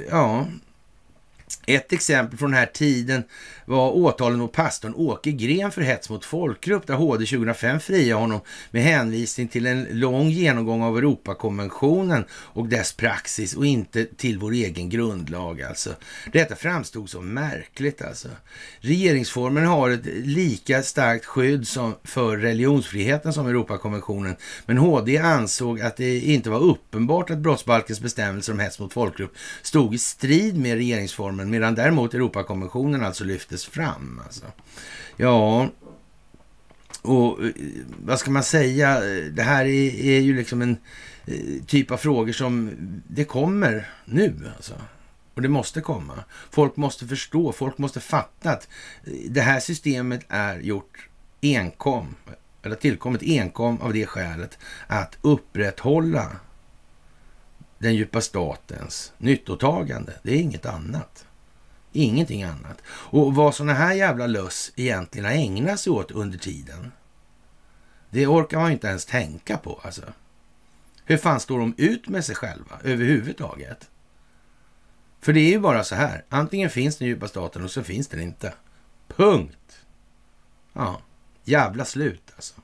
ett exempel från den här tiden var åtalen mot pastorn Åke Gren för hets mot folkgrupp där HD 2005 friade honom med hänvisning till en lång genomgång av Europakonventionen och dess praxis och inte till vår egen grundlag alltså. Detta framstod som märkligt alltså. Regeringsformen har ett lika starkt skydd för religionsfriheten som Europakonventionen, men HD ansåg att det inte var uppenbart att brottsbalkens bestämmelser om hets mot folkgrupp stod i strid med regeringsformen, medan däremot Europakonventionen alltså lyftes fram alltså. Ja, och vad ska man säga, det här är ju liksom en typ av frågor som det kommer nu alltså. Och det måste komma. Folk måste förstå, folk måste fatta att det här systemet är gjort tillkommit enkom av det skälet att upprätthålla den djupa statens nyttotagande. Det är inget annat. Ingenting annat. Och vad såna här jävla löss egentligen har ägnat sig åt under tiden, det orkar man inte ens tänka på alltså. Hur fan står de ut med sig själva överhuvudtaget? För det är ju bara så här. Antingen finns den djupa staten och så finns den inte. Punkt. Ja, jävla slut alltså.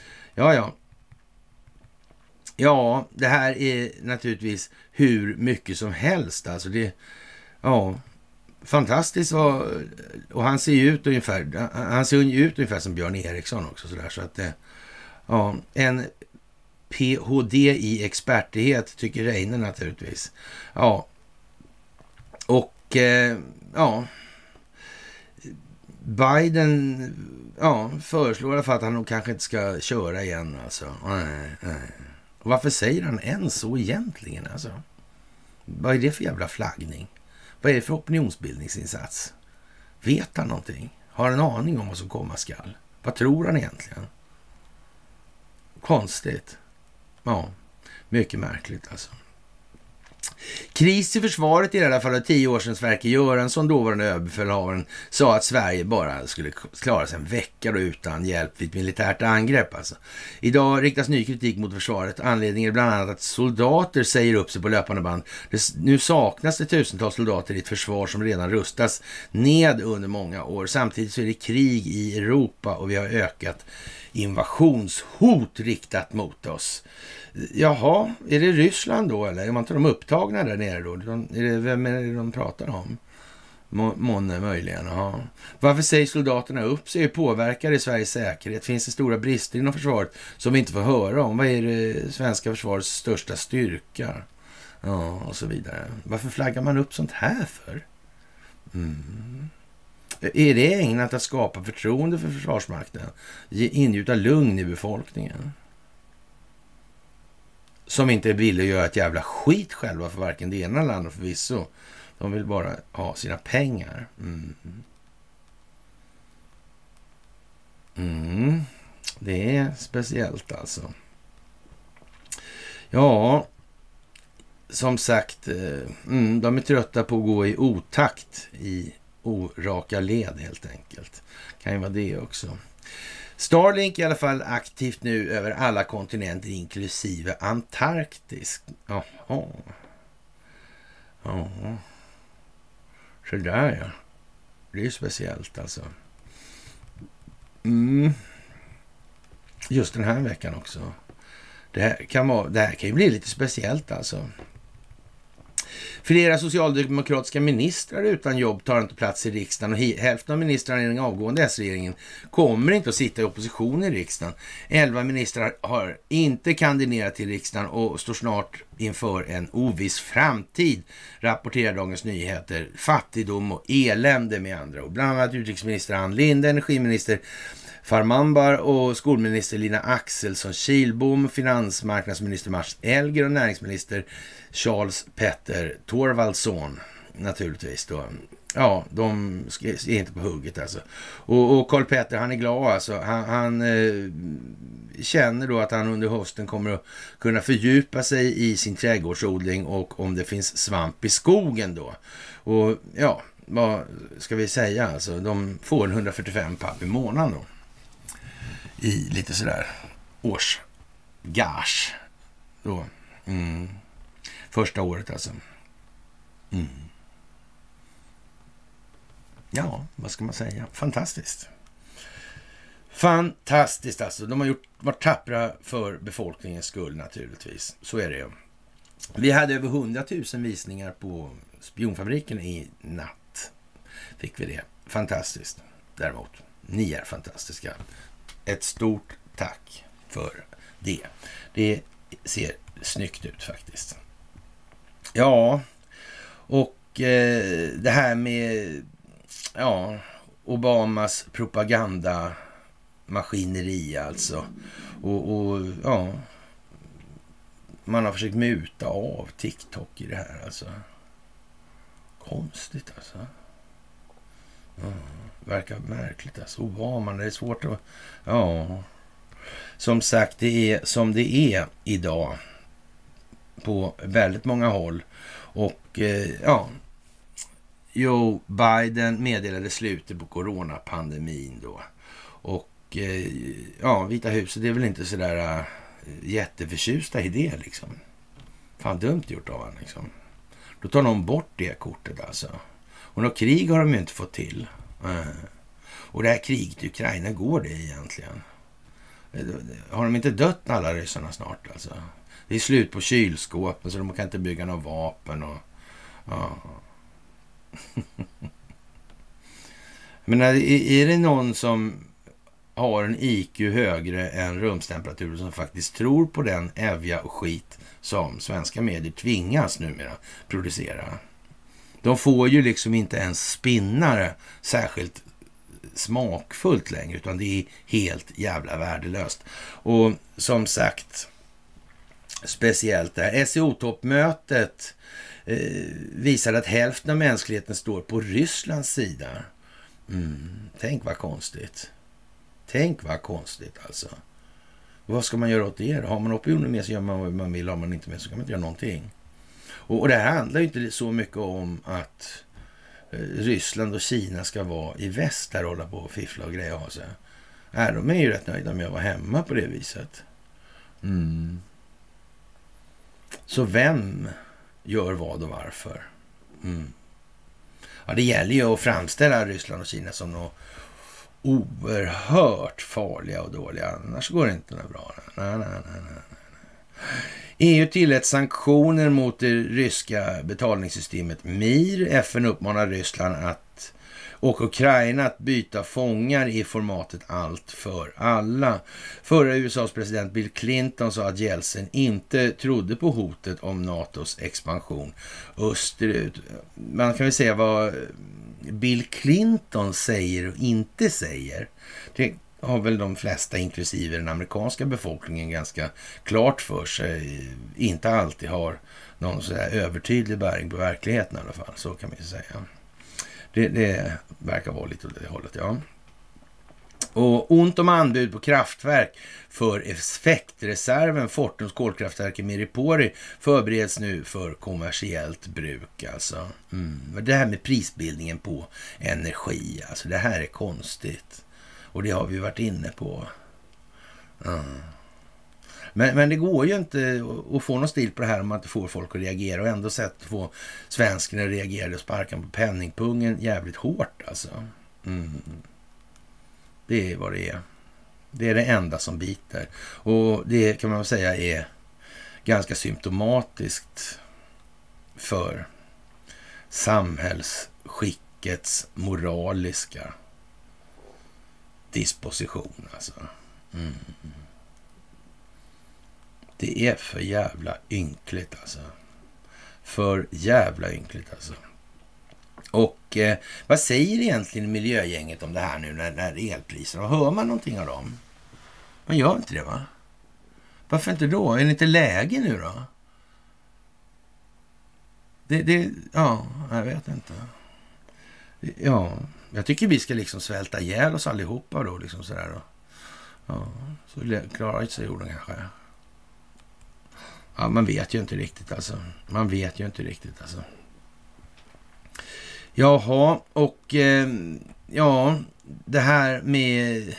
Ja, det här är naturligtvis hur mycket som helst alltså. Det, fantastiskt och han ser ju ut ungefär som Björn Eriksson också sådär, så att en PhD i expertighet tycker Reine naturligtvis. Ja. Och Biden föreslår i alla fall att han nog kanske inte ska köra igen alltså. Nej. Och varför säger han än så egentligen alltså? Vad är det för jävla flaggning? Vad är det för opinionsbildningsinsats? Vet han någonting? Har en aning om vad som komma skall? Vad tror han egentligen? Konstigt. Ja, mycket märkligt alltså. Kris i försvaret i alla fall av 10 år sedan Sverker Göransson, dåvarande överbefälhavaren, sa att Sverige bara skulle klara sig en vecka då utan hjälp vid ett militärt angrepp. Alltså. Idag riktas ny kritik mot försvaret. Anledningen är bland annat att soldater säger upp sig på löpande band. Nu saknas det tusentals soldater i ett försvar som redan rustas ned under många år. Samtidigt så är det krig i Europa och vi har ökat invasionshot riktat mot oss. Jaha, är det Ryssland då eller? Är man inte de upptagna där nere då? Vem är det de pratar om? Månne möjligen, ja. Varför säger soldaterna upp sig? Påverkar det Sveriges säkerhet? Finns det stora brister inom försvaret som vi inte får höra om? Vad är det svenska försvarets största styrka? Ja, och så vidare. Varför flaggar man upp sånt här för? Är det ägnat att skapa förtroende för försvarsmakten? Ingjuta lugn i befolkningen? Som inte vill göra ett jävla skit själva för varken det ena landet förvisso. De vill bara ha sina pengar. Det är speciellt alltså. Ja, som sagt, de är trötta på att gå i otakt i oraka led helt enkelt. Kan ju vara det också. Starlink i alla fall aktivt nu över alla kontinenter inklusive Antarktis. Jaha. Ja. Så där ja. Det är ju speciellt alltså. Just den här veckan också. Det här kan ju bli lite speciellt alltså. Flera socialdemokratiska ministrar utan jobb tar inte plats i riksdagen och hälften av ministrarna i den avgående S-regeringen kommer inte att sitta i opposition i riksdagen. 11 ministrar har inte kandiderat till riksdagen och står snart inför en oviss framtid, rapporterar Dagens Nyheter. Fattigdom och elände med andra ord. Bland annat utrikesminister Ann Linde, energiminister Farmanbar och skolminister Lina Axelsson Kilbom, finansmarknadsminister Mats Elger och näringsminister Charles Petter Thorvaldsson naturligtvis då. Ja, de är inte på hugget alltså. Och Carl Petter, han är glad alltså. Han känner då att han under hösten kommer att kunna fördjupa sig i sin trädgårdsodling och om det finns svamp i skogen då. Och ja, vad ska vi säga alltså? De får 145 papp i månaden då. I lite sådär årsgage då. Första året alltså. Ja, vad ska man säga? Fantastiskt. Fantastiskt alltså. De har varit tappra för befolkningens skull naturligtvis. Så är det ju. Vi hade över 100 000 visningar på Spionfabriken i natt. Fick vi det. Fantastiskt. Däremot, ni är fantastiska. Ett stort tack för det. Det ser snyggt ut faktiskt. Ja, och det här med Obamas propagandamaskineri alltså. Och ja, man har försökt muta av TikTok i det här alltså. Konstigt alltså. Verkar märkligt alltså. Obama, det är svårt att... Ja, som sagt, det är som det är idag på väldigt många håll. Och Joe Biden meddelade slutet på coronapandemin då. Och Vita huset, det är väl inte sådär jätteförtjusta i det liksom. Fan dumt gjort av han liksom. Då tar någon bort det kortet alltså. Och något krig har de ju inte fått till. Och det här kriget i Ukraina, går det egentligen? Har de inte dött alla ryssarna snart alltså? Det är slut på kylskåpen så de kan inte bygga några vapen och... Ja. Men är det någon som har en IQ högre än rumstemperatur som faktiskt tror på den ävja och skit som svenska medier tvingas numera producera? De får ju liksom inte ens spinnare särskilt smakfullt längre, utan det är helt jävla värdelöst. Och som sagt, speciellt det här SCO-toppmötet visade att hälften av mänskligheten står på Rysslands sida. Tänk vad konstigt. Tänk vad konstigt alltså. Och vad ska man göra åt det? Har man opinionen med så gör man vad man vill. Har man inte med så kan man inte göra någonting. Och det här handlar ju inte så mycket om att Ryssland och Kina ska vara i väst där och hålla på och fiffla och greja av sig. De är ju rätt nöjda med att vara hemma på det viset. Så vem gör vad och varför? Ja, det gäller ju att framställa Ryssland och Kina som något oerhört farliga och dåliga. Annars går det inte bra. Nej. EU tillät sanktioner mot det ryska betalningssystemet MIR. FN uppmanar Ryssland och Ukraina att byta fångar i formatet allt för alla. Förra USAs president Bill Clinton sa att Jeltsin inte trodde på hotet om NATOs expansion österut. Man kan väl säga vad Bill Clinton säger och inte säger. Det har väl de flesta, inklusive den amerikanska befolkningen, ganska klart för sig. Inte alltid har någon så där övertydlig bäring på verkligheten i alla fall. Så kan man ju säga. Det verkar vara lite åt det hållet, ja. Och ont om anbud på kraftverk för effektreserven. Fortums kolkraftverk i Miripori förbereds nu för kommersiellt bruk. Alltså. Det här med prisbildningen på energi, alltså det här är konstigt. Och det har vi varit inne på. Men det går ju inte att få någon stil på det här om man inte får folk att reagera. Och ändå sett att få svenskarna reagerade och sparkan på penningpungen jävligt hårt alltså. Det är vad det är. Det är det enda som biter. Och det kan man väl säga är ganska symptomatiskt för samhällsskickets moraliska disposition alltså. Det är för jävla ynkligt alltså. För jävla ynkligt alltså. Och vad säger egentligen miljögänget om det här nu när elpriserna? Hör man någonting av dem? Man gör inte det, va? Varför inte då? Är det inte läge nu då? Ja, jag vet inte. Ja, jag tycker vi ska liksom svälta ihjäl oss allihopa då, liksom sådär då. Ja, så klarar sig jorden kanske. Ja, man vet ju inte riktigt alltså. Jaha, och ja, det här med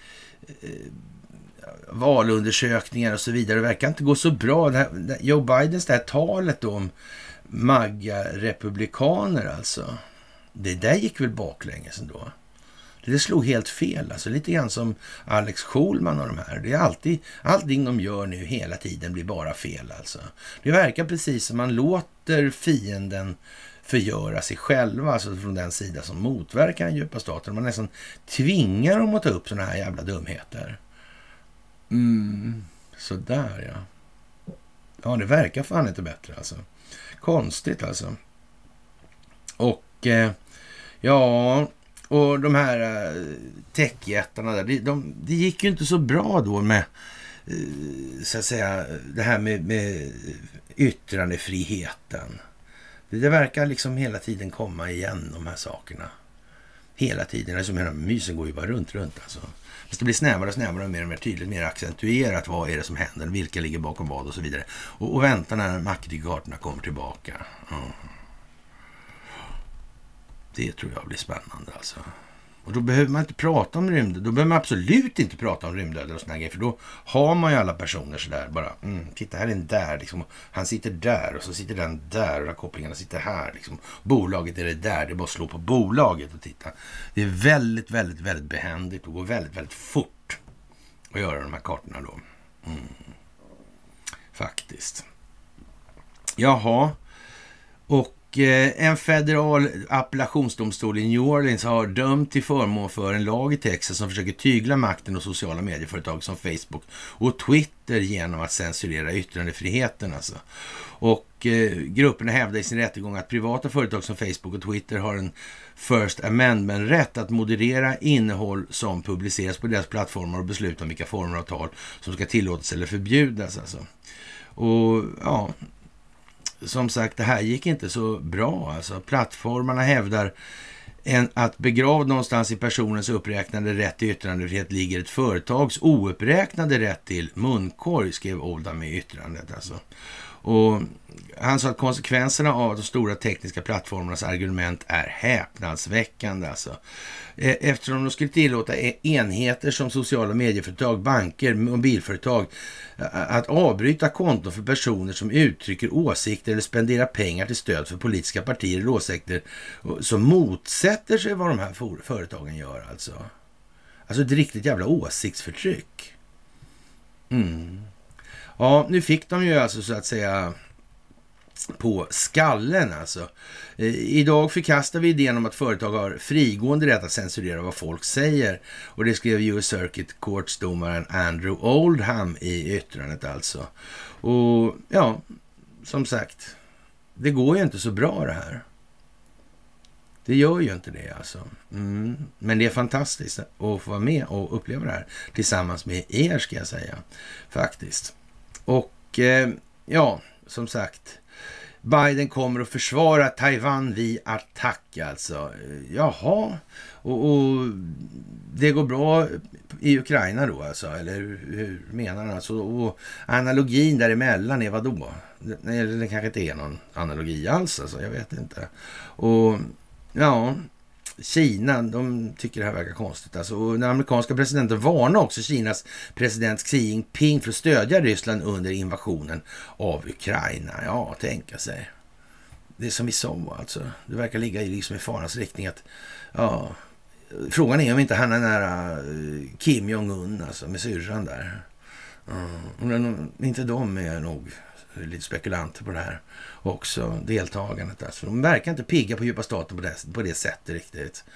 valundersökningar och så vidare, det verkar inte gå så bra. Joe Bidens det här talet då om MAGA-republikaner alltså. Det där gick väl baklänges ändå. Det slog helt fel. Alltså lite grann som Alex Schulman och de här. Det är allting de gör nu hela tiden blir bara fel alltså. Det verkar precis som man låter fienden förgöra sig själva. Alltså från den sida som motverkar den djupa staten. Man nästan tvingar dem att ta upp såna här jävla dumheter. Sådär ja. Ja, det verkar fan inte bättre alltså. Konstigt alltså. Och ja... Och de här techjättarna där, det gick ju inte så bra då med så att säga det här med yttrandefriheten. Det verkar liksom hela tiden komma igen de här sakerna. Hela tiden, alltså hela mysen går ju bara runt alltså. Fast det blir snävare och snävare och mer tydligt, mer accentuerat vad är det som händer, vilka ligger bakom vad och så vidare. Och vänta när maktdiktatorerna kommer tillbaka. Det tror jag blir spännande alltså. Och då behöver man inte prata om rymd. Då behöver man absolut inte prata om rymdödare och såna grejer. För då har man ju alla personer sådär bara. Titta, här är en där liksom. Han sitter där och så sitter den där. Och kopplingarna sitter här liksom. Bolaget är det där. Det är bara att slå på bolaget och titta. Det är väldigt, väldigt, väldigt behändigt. Och går väldigt, väldigt fort att göra de här kartorna då. Faktiskt. Jaha. Och en federal appellationsdomstol i New Orleans har dömt till förmån för en lag i Texas som försöker tygla makten och sociala medieföretag som Facebook och Twitter genom att censurera yttrandefriheten. Alltså. Och grupperna hävdar i sin rättegång att privata företag som Facebook och Twitter har en First Amendment-rätt att moderera innehåll som publiceras på deras plattformar och besluta om vilka former av tal som ska tillåtas eller förbjudas. Alltså. Och ja... Som sagt, det här gick inte så bra. Alltså, plattformarna hävdar att begravd någonstans i personens uppräknade rätt till yttrandefrihet ligger ett företags ouppräknade rätt till munkorg, skrev Oldham i yttrandet. Alltså. Och han sa att konsekvenserna av de stora tekniska plattformarnas argument är häpnadsväckande alltså. Eftersom de skulle tillåta enheter som sociala medieföretag, banker, mobilföretag att avbryta konton för personer som uttrycker åsikter eller spenderar pengar till stöd för politiska partier eller åsikter som motsätter sig vad de här företagen gör alltså. Alltså ett riktigt jävla åsiktsförtryck. Ja, nu fick de ju alltså så att säga på skallen alltså. Idag förkastar vi idén om att företag har frigående rätt att censurera vad folk säger. Och det skrev US Circuit Courts-domaren Andrew Oldham i yttrandet alltså. Och ja, som sagt, det går ju inte så bra det här. Det gör ju inte det alltså. Men det är fantastiskt att få vara med och uppleva det här tillsammans med er ska jag säga. Faktiskt. Och ja, som sagt, Biden kommer att försvara Taiwan vid attack alltså. Jaha, och det går bra i Ukraina då alltså, eller hur menar han alltså? Och analogin däremellan är vad då? Det kanske inte är någon analogi alls alltså, jag vet inte. Och ja, Kina, de tycker det här verkar konstigt. Alltså, och den amerikanska presidenten varnar också Kinas president Xi Jinping för att stödja Ryssland under invasionen av Ukraina. Ja, tänka sig. Det är som vi sa alltså. Det verkar ligga i farans riktning att ja, frågan är om inte han är nära Kim Jong-Un alltså, med syrran där. Inte de är nog lite spekulanter på det här också, deltagandet alltså. De verkar inte pigga på djupa staten på det sättet riktigt.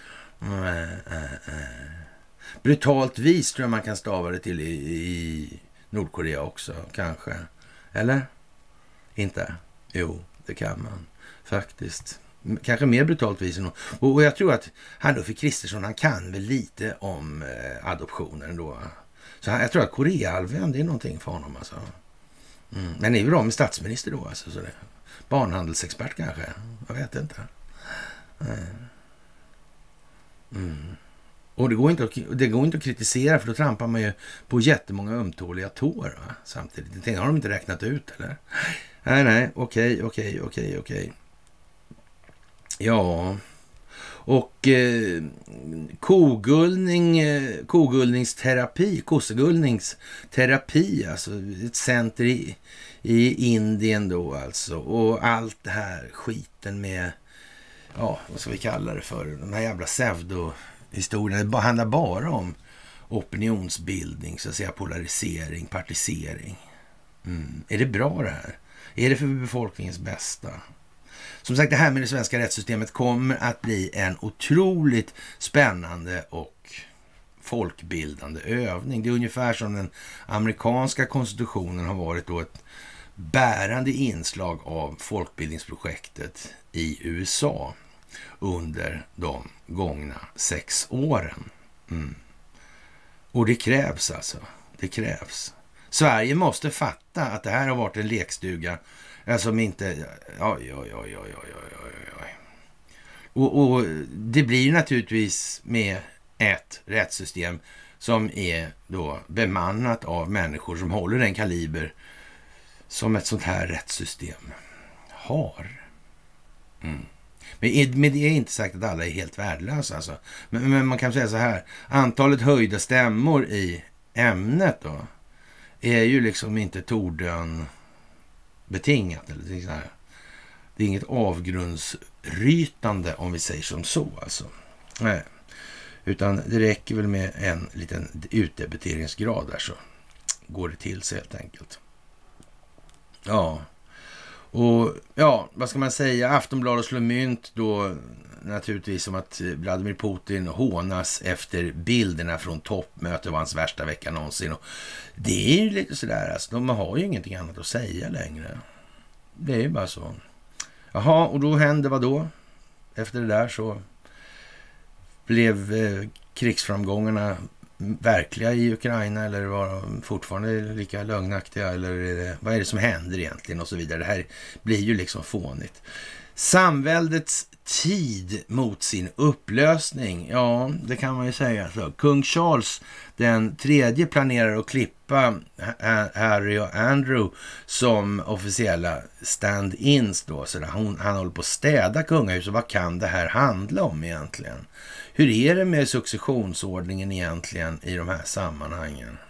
Brutalt vis tror jag man kan stava det till i Nordkorea också, kanske. Eller? Inte? Jo, det kan man faktiskt. Kanske mer brutalt vis. Och jag tror att Hanuffi Kristersson, han kan väl lite om adoptionen då. Så jag tror att Koreahalvön, det är någonting för honom alltså. Men det är ju bra med statsminister då alltså, så det. Barnhandelsexpert kanske, jag vet inte. Och det går inte att kritisera, för då trampar man ju på jättemånga ömtåliga tår va? Samtidigt. Det har de inte räknat ut eller? Nej, okej. Ja, och kogullningsterapi, alltså ett center i Indien då alltså. Och allt det här skiten med, ja, vad ska vi kalla det för? Den här jävla pseudo-historien. Det handlar bara om opinionsbildning, så att säga, polarisering, partisering. Är det bra det här? Är det för befolkningens bästa? Som sagt, det här med det svenska rättssystemet kommer att bli en otroligt spännande och folkbildande övning. Det är ungefär som den amerikanska konstitutionen har varit då ett bärande inslag av folkbildningsprojektet i USA under de gångna 6 åren. Och det krävs alltså. Det krävs. Sverige måste fatta att det här har varit en lekstuga som inte... Oj. Och det blir naturligtvis med ett rättssystem som är då bemannat av människor som håller den kaliber som ett sånt här rättssystem har. Men det är inte sagt att alla är helt värdelösa alltså. Men man kan säga så här, antalet höjda stämmor i ämnet då är ju liksom inte tordön betingat eller så här. Det är inget avgrundsrytande om vi säger som så alltså. Nej. Utan det räcker väl med en liten utdebiteringsgrad där, så går det till sig helt enkelt. Ja. Och ja, vad ska man säga? Aftonbladet slår mynt då naturligtvis om att Vladimir Putin hånas efter bilderna från toppmötet var hans värsta vecka någonsin. Och det är ju lite sådär, alltså, de har ju ingenting annat att säga längre. Det är ju bara så. Jaha, och då hände vad då? Efter det där så blev krigsframgångarna verkliga i Ukraina, eller var de fortfarande lika lögnaktiga, eller vad är det som händer egentligen och så vidare. Det här blir ju liksom fånigt. Samväldets tid mot sin upplösning. Ja, det kan man ju säga. Så, kung Charles den tredje planerar att klippa Harry och Andrew som officiella stand-ins då. Så han håller på att städa kungahuset. Vad kan det här handla om egentligen? Hur är det med successionsordningen egentligen i de här sammanhangen?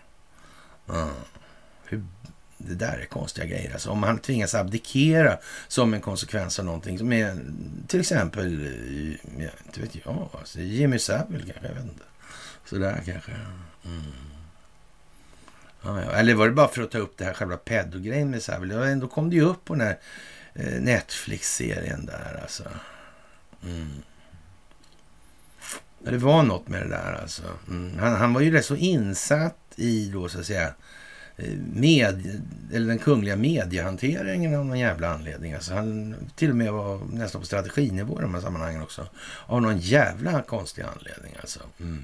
Det där är konstiga grejer. Alltså, om han tvingas abdikera som en konsekvens av någonting som är till exempel, inte vet jag, alltså Jimmy Savile kanske, jag vet inte. Sådär kanske. Ja. Eller var det bara för att ta upp det här själva pedogrejen med Savile? Då kom det ju upp på den här Netflix-serien där alltså. Det var något med det där alltså. Han var ju rätt så insatt i då så att säga eller den kungliga mediehanteringen av någon jävla anledning. Alltså han till och med var nästan på strateginivå i de här sammanhangen också. Av någon jävla konstig anledning alltså.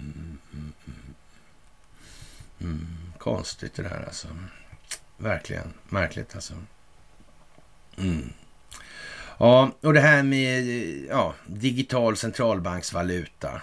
Konstigt det där alltså. Verkligen. Märkligt alltså. Ja, och det här med digital centralbanksvaluta.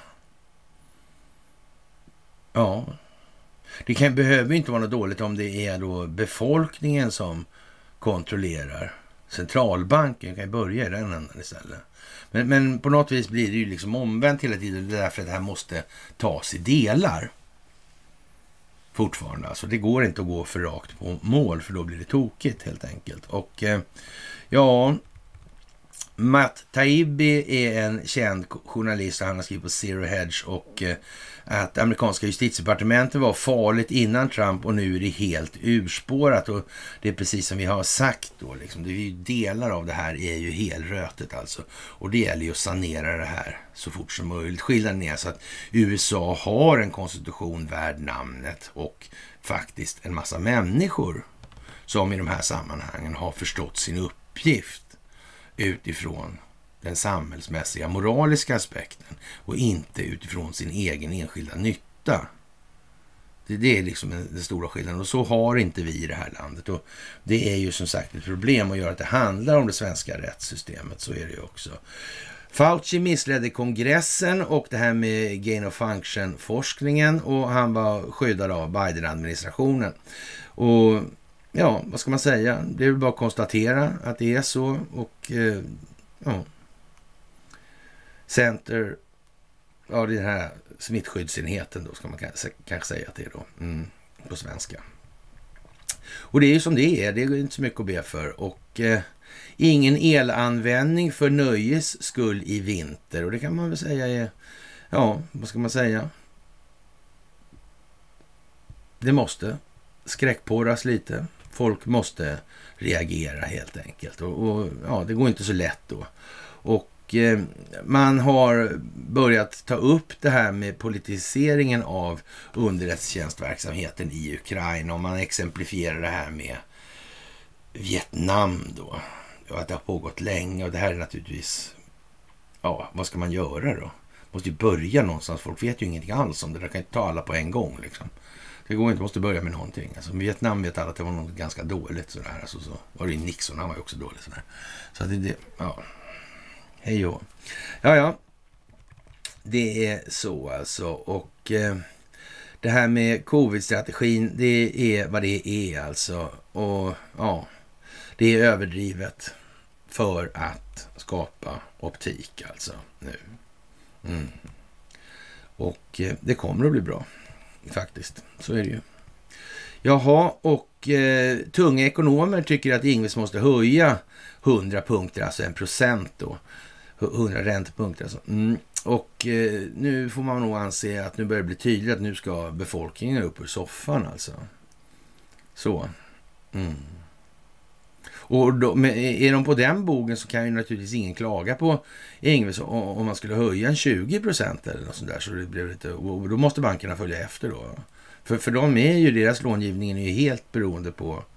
Ja. Det behöver inte vara något dåligt om det är då befolkningen som kontrollerar centralbanken. Kan ju börja i den änden istället. Men på något vis blir det ju liksom omvänt hela tiden. Det är därför att det här måste tas i delar. Fortfarande. Alltså det går inte att gå för rakt på mål, för då blir det tokigt helt enkelt. Och Matt Taibbi är en känd journalist och han har skrivit på Zero Hedge och att amerikanska justitiedepartementet var farligt innan Trump och nu är det helt urspårat, och det är precis som vi har sagt då liksom, det är ju delar av det här är ju helrötet alltså, och det gäller ju att sanera det här så fort som möjligt. Skillnaden är så att USA har en konstitution värd namnet och faktiskt en massa människor som i de här sammanhangen har förstått sin uppgift utifrån den samhällsmässiga moraliska aspekten och inte utifrån sin egen enskilda nytta. Det är liksom den stora skillnaden, och så har inte vi i det här landet, och det är ju som sagt ett problem att göra att det handlar om det svenska rättssystemet, så är det ju också. Fauci missledde kongressen och det här med gain of function forskningen, och han var skyddad av Biden-administrationen. Och ja, vad ska man säga? Det är väl bara att konstatera att det är så, och Center, det är den här smittskyddsenheten då, ska man kanske säga att det är då på svenska. Och det är ju som det är inte så mycket att be för, och ingen elanvändning för nöjes skull i vinter, och det kan man väl säga är, vad ska man säga? Det måste skräckpåras lite. Folk måste reagera helt enkelt, och det går inte så lätt då. Och man har börjat ta upp det här med politiseringen av underrättelsetjänstverksamheten i Ukraina, och man exemplifierar det här med Vietnam då. Att det har pågått länge, och det här är naturligtvis, vad ska man göra då? Måste ju börja någonstans, folk vet ju ingenting alls om det, där kan inte ta alla på en gång liksom. Det går inte, måste börja med någonting. Alltså, Vietnam vet alla att det var något ganska dåligt sådär. Alltså, så var det Nixon, han var ju också dålig sådär. Så att hej och. Det är så alltså. Och det här med covid-strategin, det är vad det är alltså. Och det är överdrivet för att skapa optik alltså nu. Och det kommer att bli bra. Faktiskt, så är det ju. Jaha, och tunga ekonomer tycker att Ingves måste höja 100 punkter, alltså 1% då. 100 räntepunkter alltså. Och nu får man nog anse att nu börjar det bli tydligt att nu ska befolkningen upp ur soffan alltså. Så. Och då, är de på den bogen så kan ju naturligtvis ingen klaga på Ingves om man skulle höja en 20% eller något sånt där, så det blev lite, och då måste bankerna följa efter då. För de är ju, deras långivningen är ju helt beroende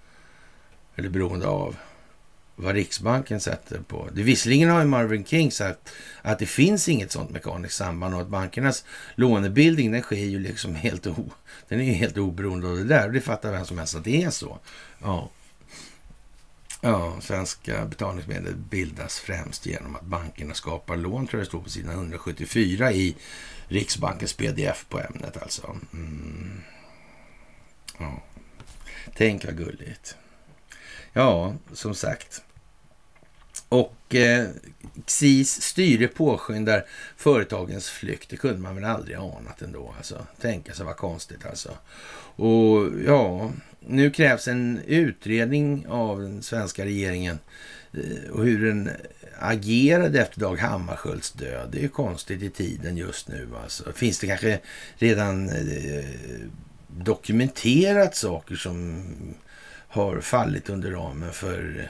av vad Riksbanken sätter på. Det visserligen har ju Marvin King sagt att det finns inget sånt mekaniskt samband, och att bankernas lånebildning, den sker ju liksom den är ju helt oberoende av det där, och det fattar vem som helst att det är så. Ja. Ja, svenska betalningsmedel bildas främst genom att bankerna skapar lån, tror jag det står på sidan 174 i Riksbankens pdf på ämnet alltså. Ja. Tänk vad gulligt. Ja, som sagt. Och XIS styre påskyndar företagens flykt. Det kunde man väl aldrig anat ändå. Alltså. Tänka sig vad konstigt alltså. Och ja, nu krävs en utredning av den svenska regeringen och hur den agerade efter Dag Hammarskjölds död. Det är ju konstigt i tiden just nu alltså. Finns det kanske redan dokumenterat saker som har fallit under ramen för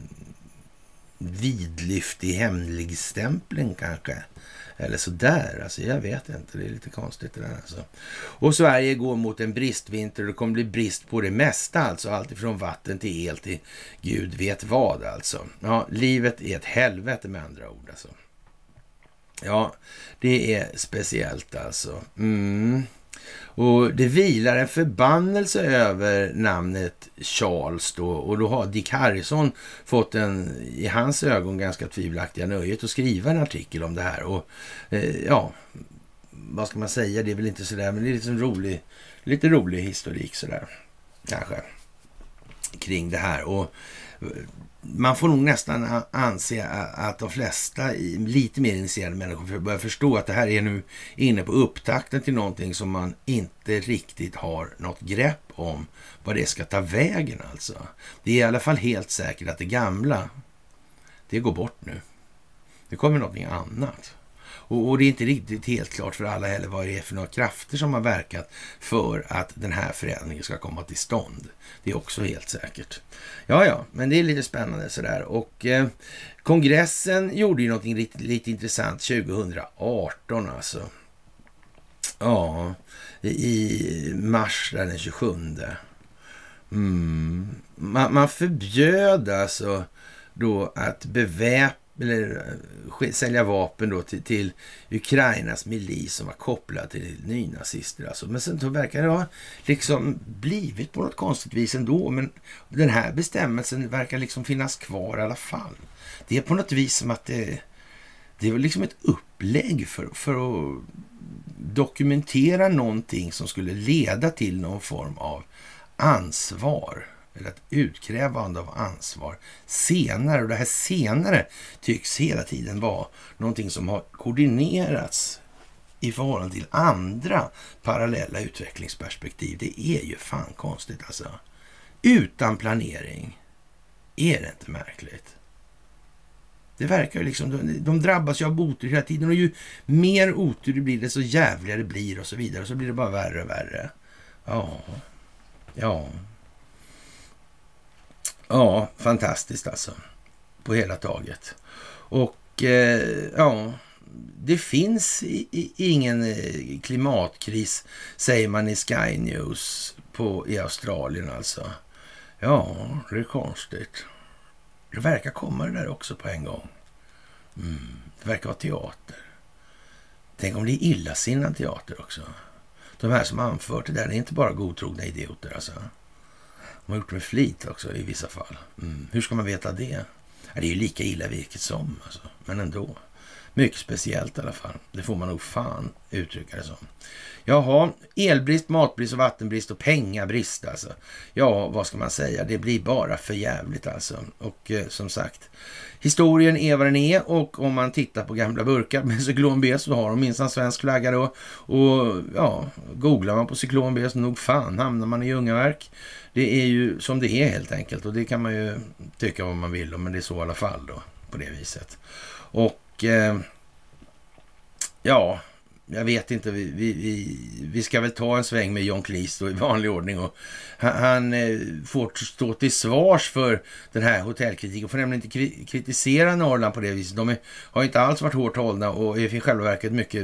vidlyftig hemligstämpling kanske? Eller så där, alltså jag vet inte, det är lite konstigt det där alltså. Och Sverige går mot en bristvinter och det kommer bli brist på det mesta alltså, allt ifrån vatten till el till Gud vet vad alltså. Ja, livet är ett helvete med andra ord alltså. Ja, det är speciellt alltså. Och det vilar en förbannelse över namnet Charles då, och då har Dick Harrison fått en, i hans ögon, ganska tvivelaktiga nöjet att skriva en artikel om det här. Och ja, vad ska man säga, det är väl inte sådär, men det är lite rolig historik sådär, kanske, kring det här. Och man får nog nästan anse att de flesta lite mer initierade människor börjar förstå att det här är nu inne på upptakten till någonting som man inte riktigt har något grepp om vad det ska ta vägen alltså. Det är i alla fall helt säkert att det gamla, det går bort nu. Det kommer någonting annat. Och det är inte riktigt helt klart för alla heller vad det är för några krafter som har verkat för att den här förändringen ska komma till stånd. Det är också helt säkert. Ja, men det är lite spännande sådär. Och kongressen gjorde ju någonting lite intressant 2018 alltså. Ja, i mars den 27. Man förbjöd alltså då att sälja vapen då till Ukrainas milis som var kopplad till nynazister alltså. Men sen så verkar det ha liksom blivit på något konstigt vis ändå, men den här bestämmelsen verkar liksom finnas kvar i alla fall. Det är på något vis som att det är liksom ett upplägg för att dokumentera någonting som skulle leda till någon form av ansvar, eller ett utkrävande av ansvar senare. Och det här senare tycks hela tiden vara någonting som har koordinerats i förhållande till andra parallella utvecklingsperspektiv. Det är ju fan konstigt alltså. Utan planering. Är det inte märkligt? Det verkar ju liksom, de drabbas ju av otur hela tiden, och ju mer otur det blir, desto jävligare det blir och så vidare. Och så blir det bara värre och värre. Ja, fantastiskt alltså. På hela taget. Och det finns ingen klimatkris, säger man i Sky News i Australien alltså. Ja, det är konstigt. Det verkar komma det där också på en gång. Det verkar vara teater. Tänk om det är illasinnad teater också. De här som anfört det där är inte bara godtrogna idioter alltså. De har gjort det med flit också i vissa fall. Hur ska man veta det? Det är ju lika illa vilket som alltså. Men ändå. Mycket speciellt i alla fall. Det får man nog fan uttrycka det som. Jaha, elbrist, matbrist och vattenbrist och pengabrist alltså. Ja, vad ska man säga? Det blir bara för jävligt alltså. Och som sagt, historien är vad den är, och om man tittar på gamla burkar med cyklon B så har de minst en svensk flagga då. Och ja, googlar man på cyklon B så nog fan hamnar man i Ljungaverk. Det är ju som det är helt enkelt, och det kan man ju tycka vad man vill om, men det är så i alla fall då, på det viset. Och ja, jag vet inte, vi ska väl ta en sväng med John Cleese då, i vanlig ordning, och han får stå till svars för den här hotellkritiken och får nämligen inte kritisera Norrland på det viset. De har inte alls varit hårt hållna och är i själva verket mycket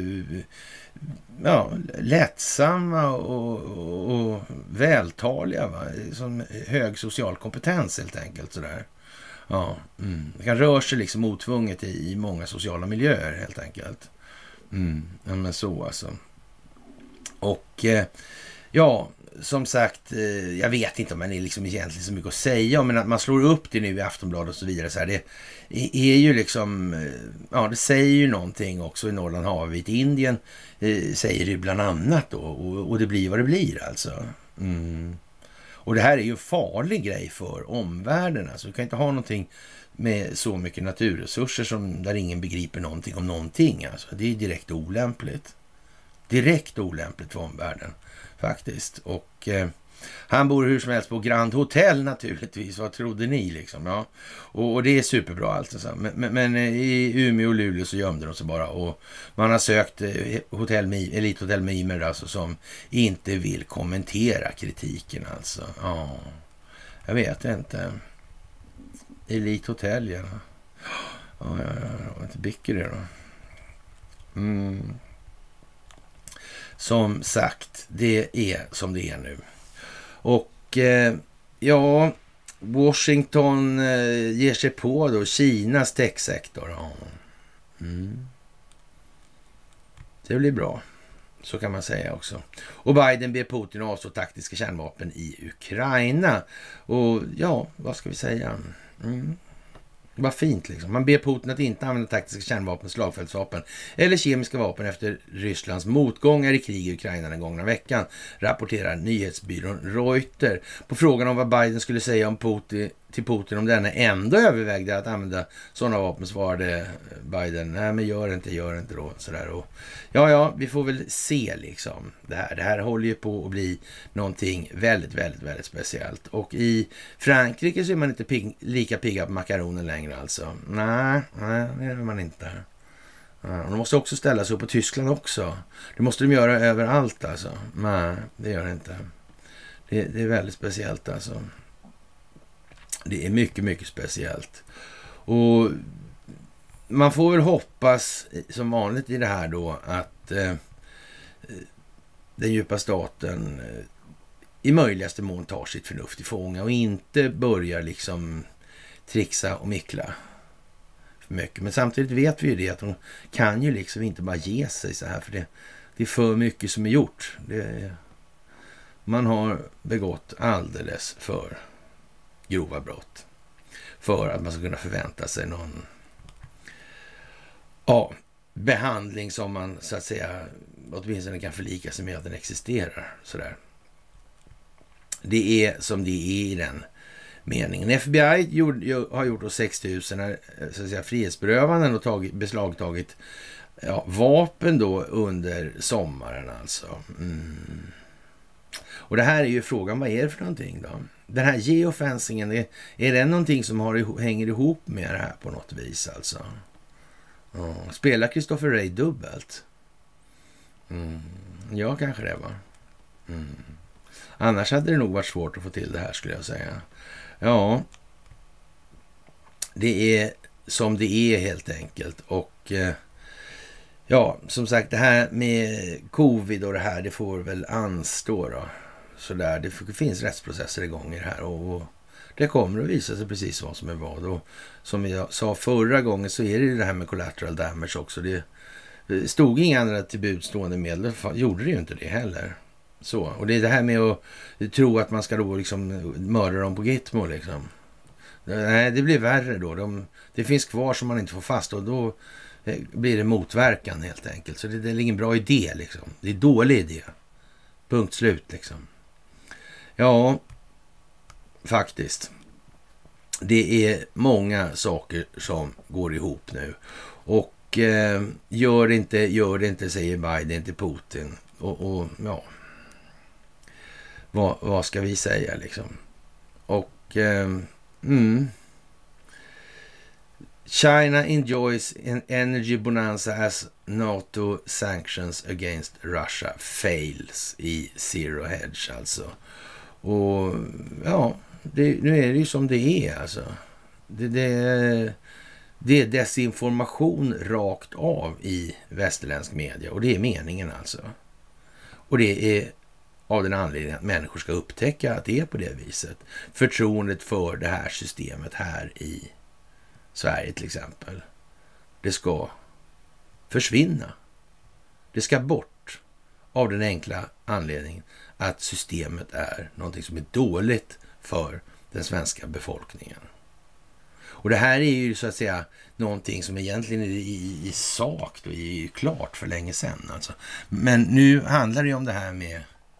lättsamma och vältaliga, va? Som hög social kompetens helt enkelt sådär. Ja, det kan röra sig liksom otvunget i många sociala miljöer helt enkelt. Ja, men så alltså. Och Ja, som sagt, jag vet inte om man är liksom egentligen så mycket att säga om, men att man slår upp det nu i Aftonbladet och så vidare så här, det är ju liksom, ja, det säger ju någonting också i Norrland, Havit, Indien säger det bland annat då, och det blir vad det blir alltså. Och det här är ju en farlig grej för omvärlden, alltså du kan inte ha någonting med så mycket naturresurser som där ingen begriper någonting om någonting, alltså det är direkt olämpligt. Direkt olämpligt för omvärlden faktiskt. Och han bor hur som helst på Grand Hotel naturligtvis. Vad trodde ni liksom? Ja. Och det är superbra alltså. Men i Umeå och Luleå så gömde de sig bara. Och man har sökt Elithotell Mimer alltså, som inte vill kommentera kritiken alltså. Ja, jag vet inte. Elithotell, ja. Ja, inte bicker det då. Som sagt, det är som det är nu. Och ja, Washington ger sig på då Kinas techsektor. Ja. Det blir bra, så kan man säga också. Och Biden ber Putin att avstå taktiska kärnvapen i Ukraina. Och ja, vad ska vi säga? Vad fint liksom. Man ber Putin att inte använda taktiska kärnvapen, slagfältsvapen eller kemiska vapen efter Rysslands motgångar i krig i Ukraina den gångna veckan, rapporterar nyhetsbyrån Reuters. På frågan om vad Biden skulle säga om till Putin om denna ändå övervägde att använda sådana vapen, svarade Biden: nej, men gör inte då. Sådär. Och, ja, vi får väl se liksom det här håller ju på att bli någonting väldigt, väldigt, väldigt speciellt. Och i Frankrike så är man inte lika pigga på makaronen längre alltså. Nej, det är man inte. Ja, de måste också ställa sig upp på Tyskland också. Det måste de göra överallt alltså. Nej, det gör det inte. Det är väldigt speciellt alltså. Det är mycket, mycket speciellt. Och man får väl hoppas som vanligt i det här då att den djupa staten i möjligaste mån tar sitt förnuft i fånga och inte börjar liksom trixa och mickla för mycket. Men samtidigt vet vi ju det att de kan ju liksom inte bara ge sig så här, för det är för mycket som är gjort. Man har begått alldeles för grova brott för att man ska kunna förvänta sig någon behandling som man så att säga åtminstone kan förlika sig med att den existerar. Sådär. Det är som det är i den meningen. FBI har gjort 6 000 så att säga frihetsberövanden och beslagtagit vapen då under sommaren alltså. Och det här är ju frågan, vad är det för någonting då? Den här geofencingen, är det någonting som hänger ihop med det här på något vis alltså? Spelar Christopher Wray dubbelt? Ja, kanske det var. Annars hade det nog varit svårt att få till det här, skulle jag säga. Ja, det är som det är helt enkelt. Och ja, som sagt, det här med covid och det här, det får väl anstå då. Sådär, det finns rättsprocesser igång i det här och det kommer att visa sig precis vad som är vad. Och som jag sa förra gången så är det här med collateral damage också. Det stod inga andra tillbudstående medel, gjorde det ju inte det heller. Så, och det är det här med att tro att man ska då liksom mörda dem på Gitmo liksom. Nej, det blir värre då. Det finns kvar som man inte får fast och då blir det motverkan helt enkelt. Så det är ingen bra idé liksom. Det är dålig idé. Punkt slut liksom. Ja, faktiskt. Det är många saker som går ihop nu. Och gör det inte, säger Biden till Putin. Och ja, vad ska vi säga liksom? Och China enjoys an energy bonanza as NATO sanctions against Russia fails i Zero Hedge alltså. Och ja, nu är det ju som det är alltså. Det är desinformation rakt av i västerländsk media och det är meningen alltså. Och det är av den anledningen att människor ska upptäcka att det är på det viset. Förtroendet för det här systemet här i Sverige till exempel, det ska försvinna. Det ska bort av den enkla anledningen att systemet är någonting som är dåligt för den svenska befolkningen. Och det här är ju så att säga någonting som egentligen är i sak då, är ju klart för länge sedan. Alltså. Men nu handlar det ju om det här med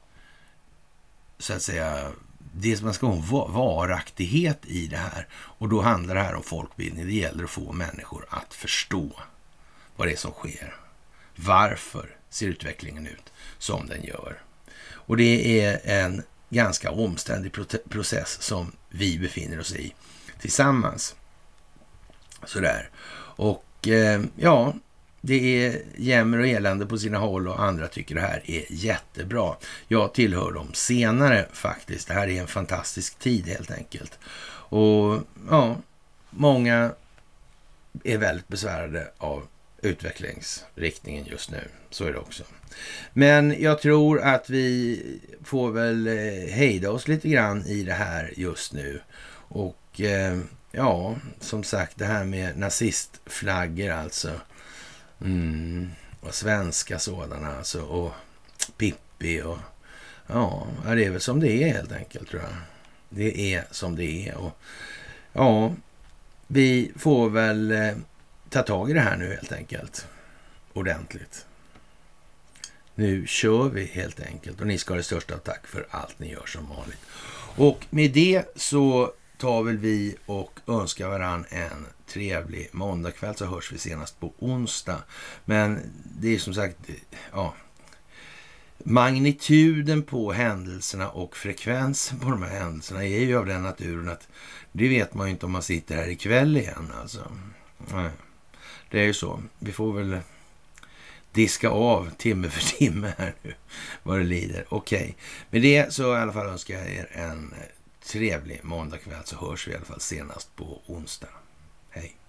så att säga det som man ska ha varaktighet i det här. Och då handlar det här om folkbildning. Det gäller att få människor att förstå vad det är som sker. Varför ser utvecklingen ut som den gör? Och det är en ganska omständig process som vi befinner oss i tillsammans. Sådär. Och ja, det är jämmer och elände på sina håll och andra tycker det här är jättebra. Jag tillhör dem senare faktiskt. Det här är en fantastisk tid helt enkelt. Och ja, många är väldigt besvärade av utvecklingsriktningen just nu. Så är det också. Men jag tror att vi får väl hejda oss lite grann i det här just nu. Och ja, som sagt, det här med nazistflaggor alltså. Och svenska sådana alltså. Och Pippi och ja, det är väl som det är helt enkelt tror jag. Det är som det är. Och ja, vi får väl ta tag i det här nu helt enkelt. Ordentligt. Nu kör vi helt enkelt. Och ni ska ha det största tack för allt ni gör som vanligt. Och med det så tar väl vi och önskar varann en trevlig måndagkväll, så hörs vi senast på onsdag. Men det är som sagt, ja, magnituden på händelserna och frekvensen på de här händelserna är ju av den naturen att det vet man ju inte om man sitter här ikväll igen alltså. Nej. Det är ju så. Vi får väl diska av timme för timme här nu vad det lider. Okej. Med det så i alla fall önskar jag er en trevlig måndagkväll, så hörs vi i alla fall senast på onsdag. Hej!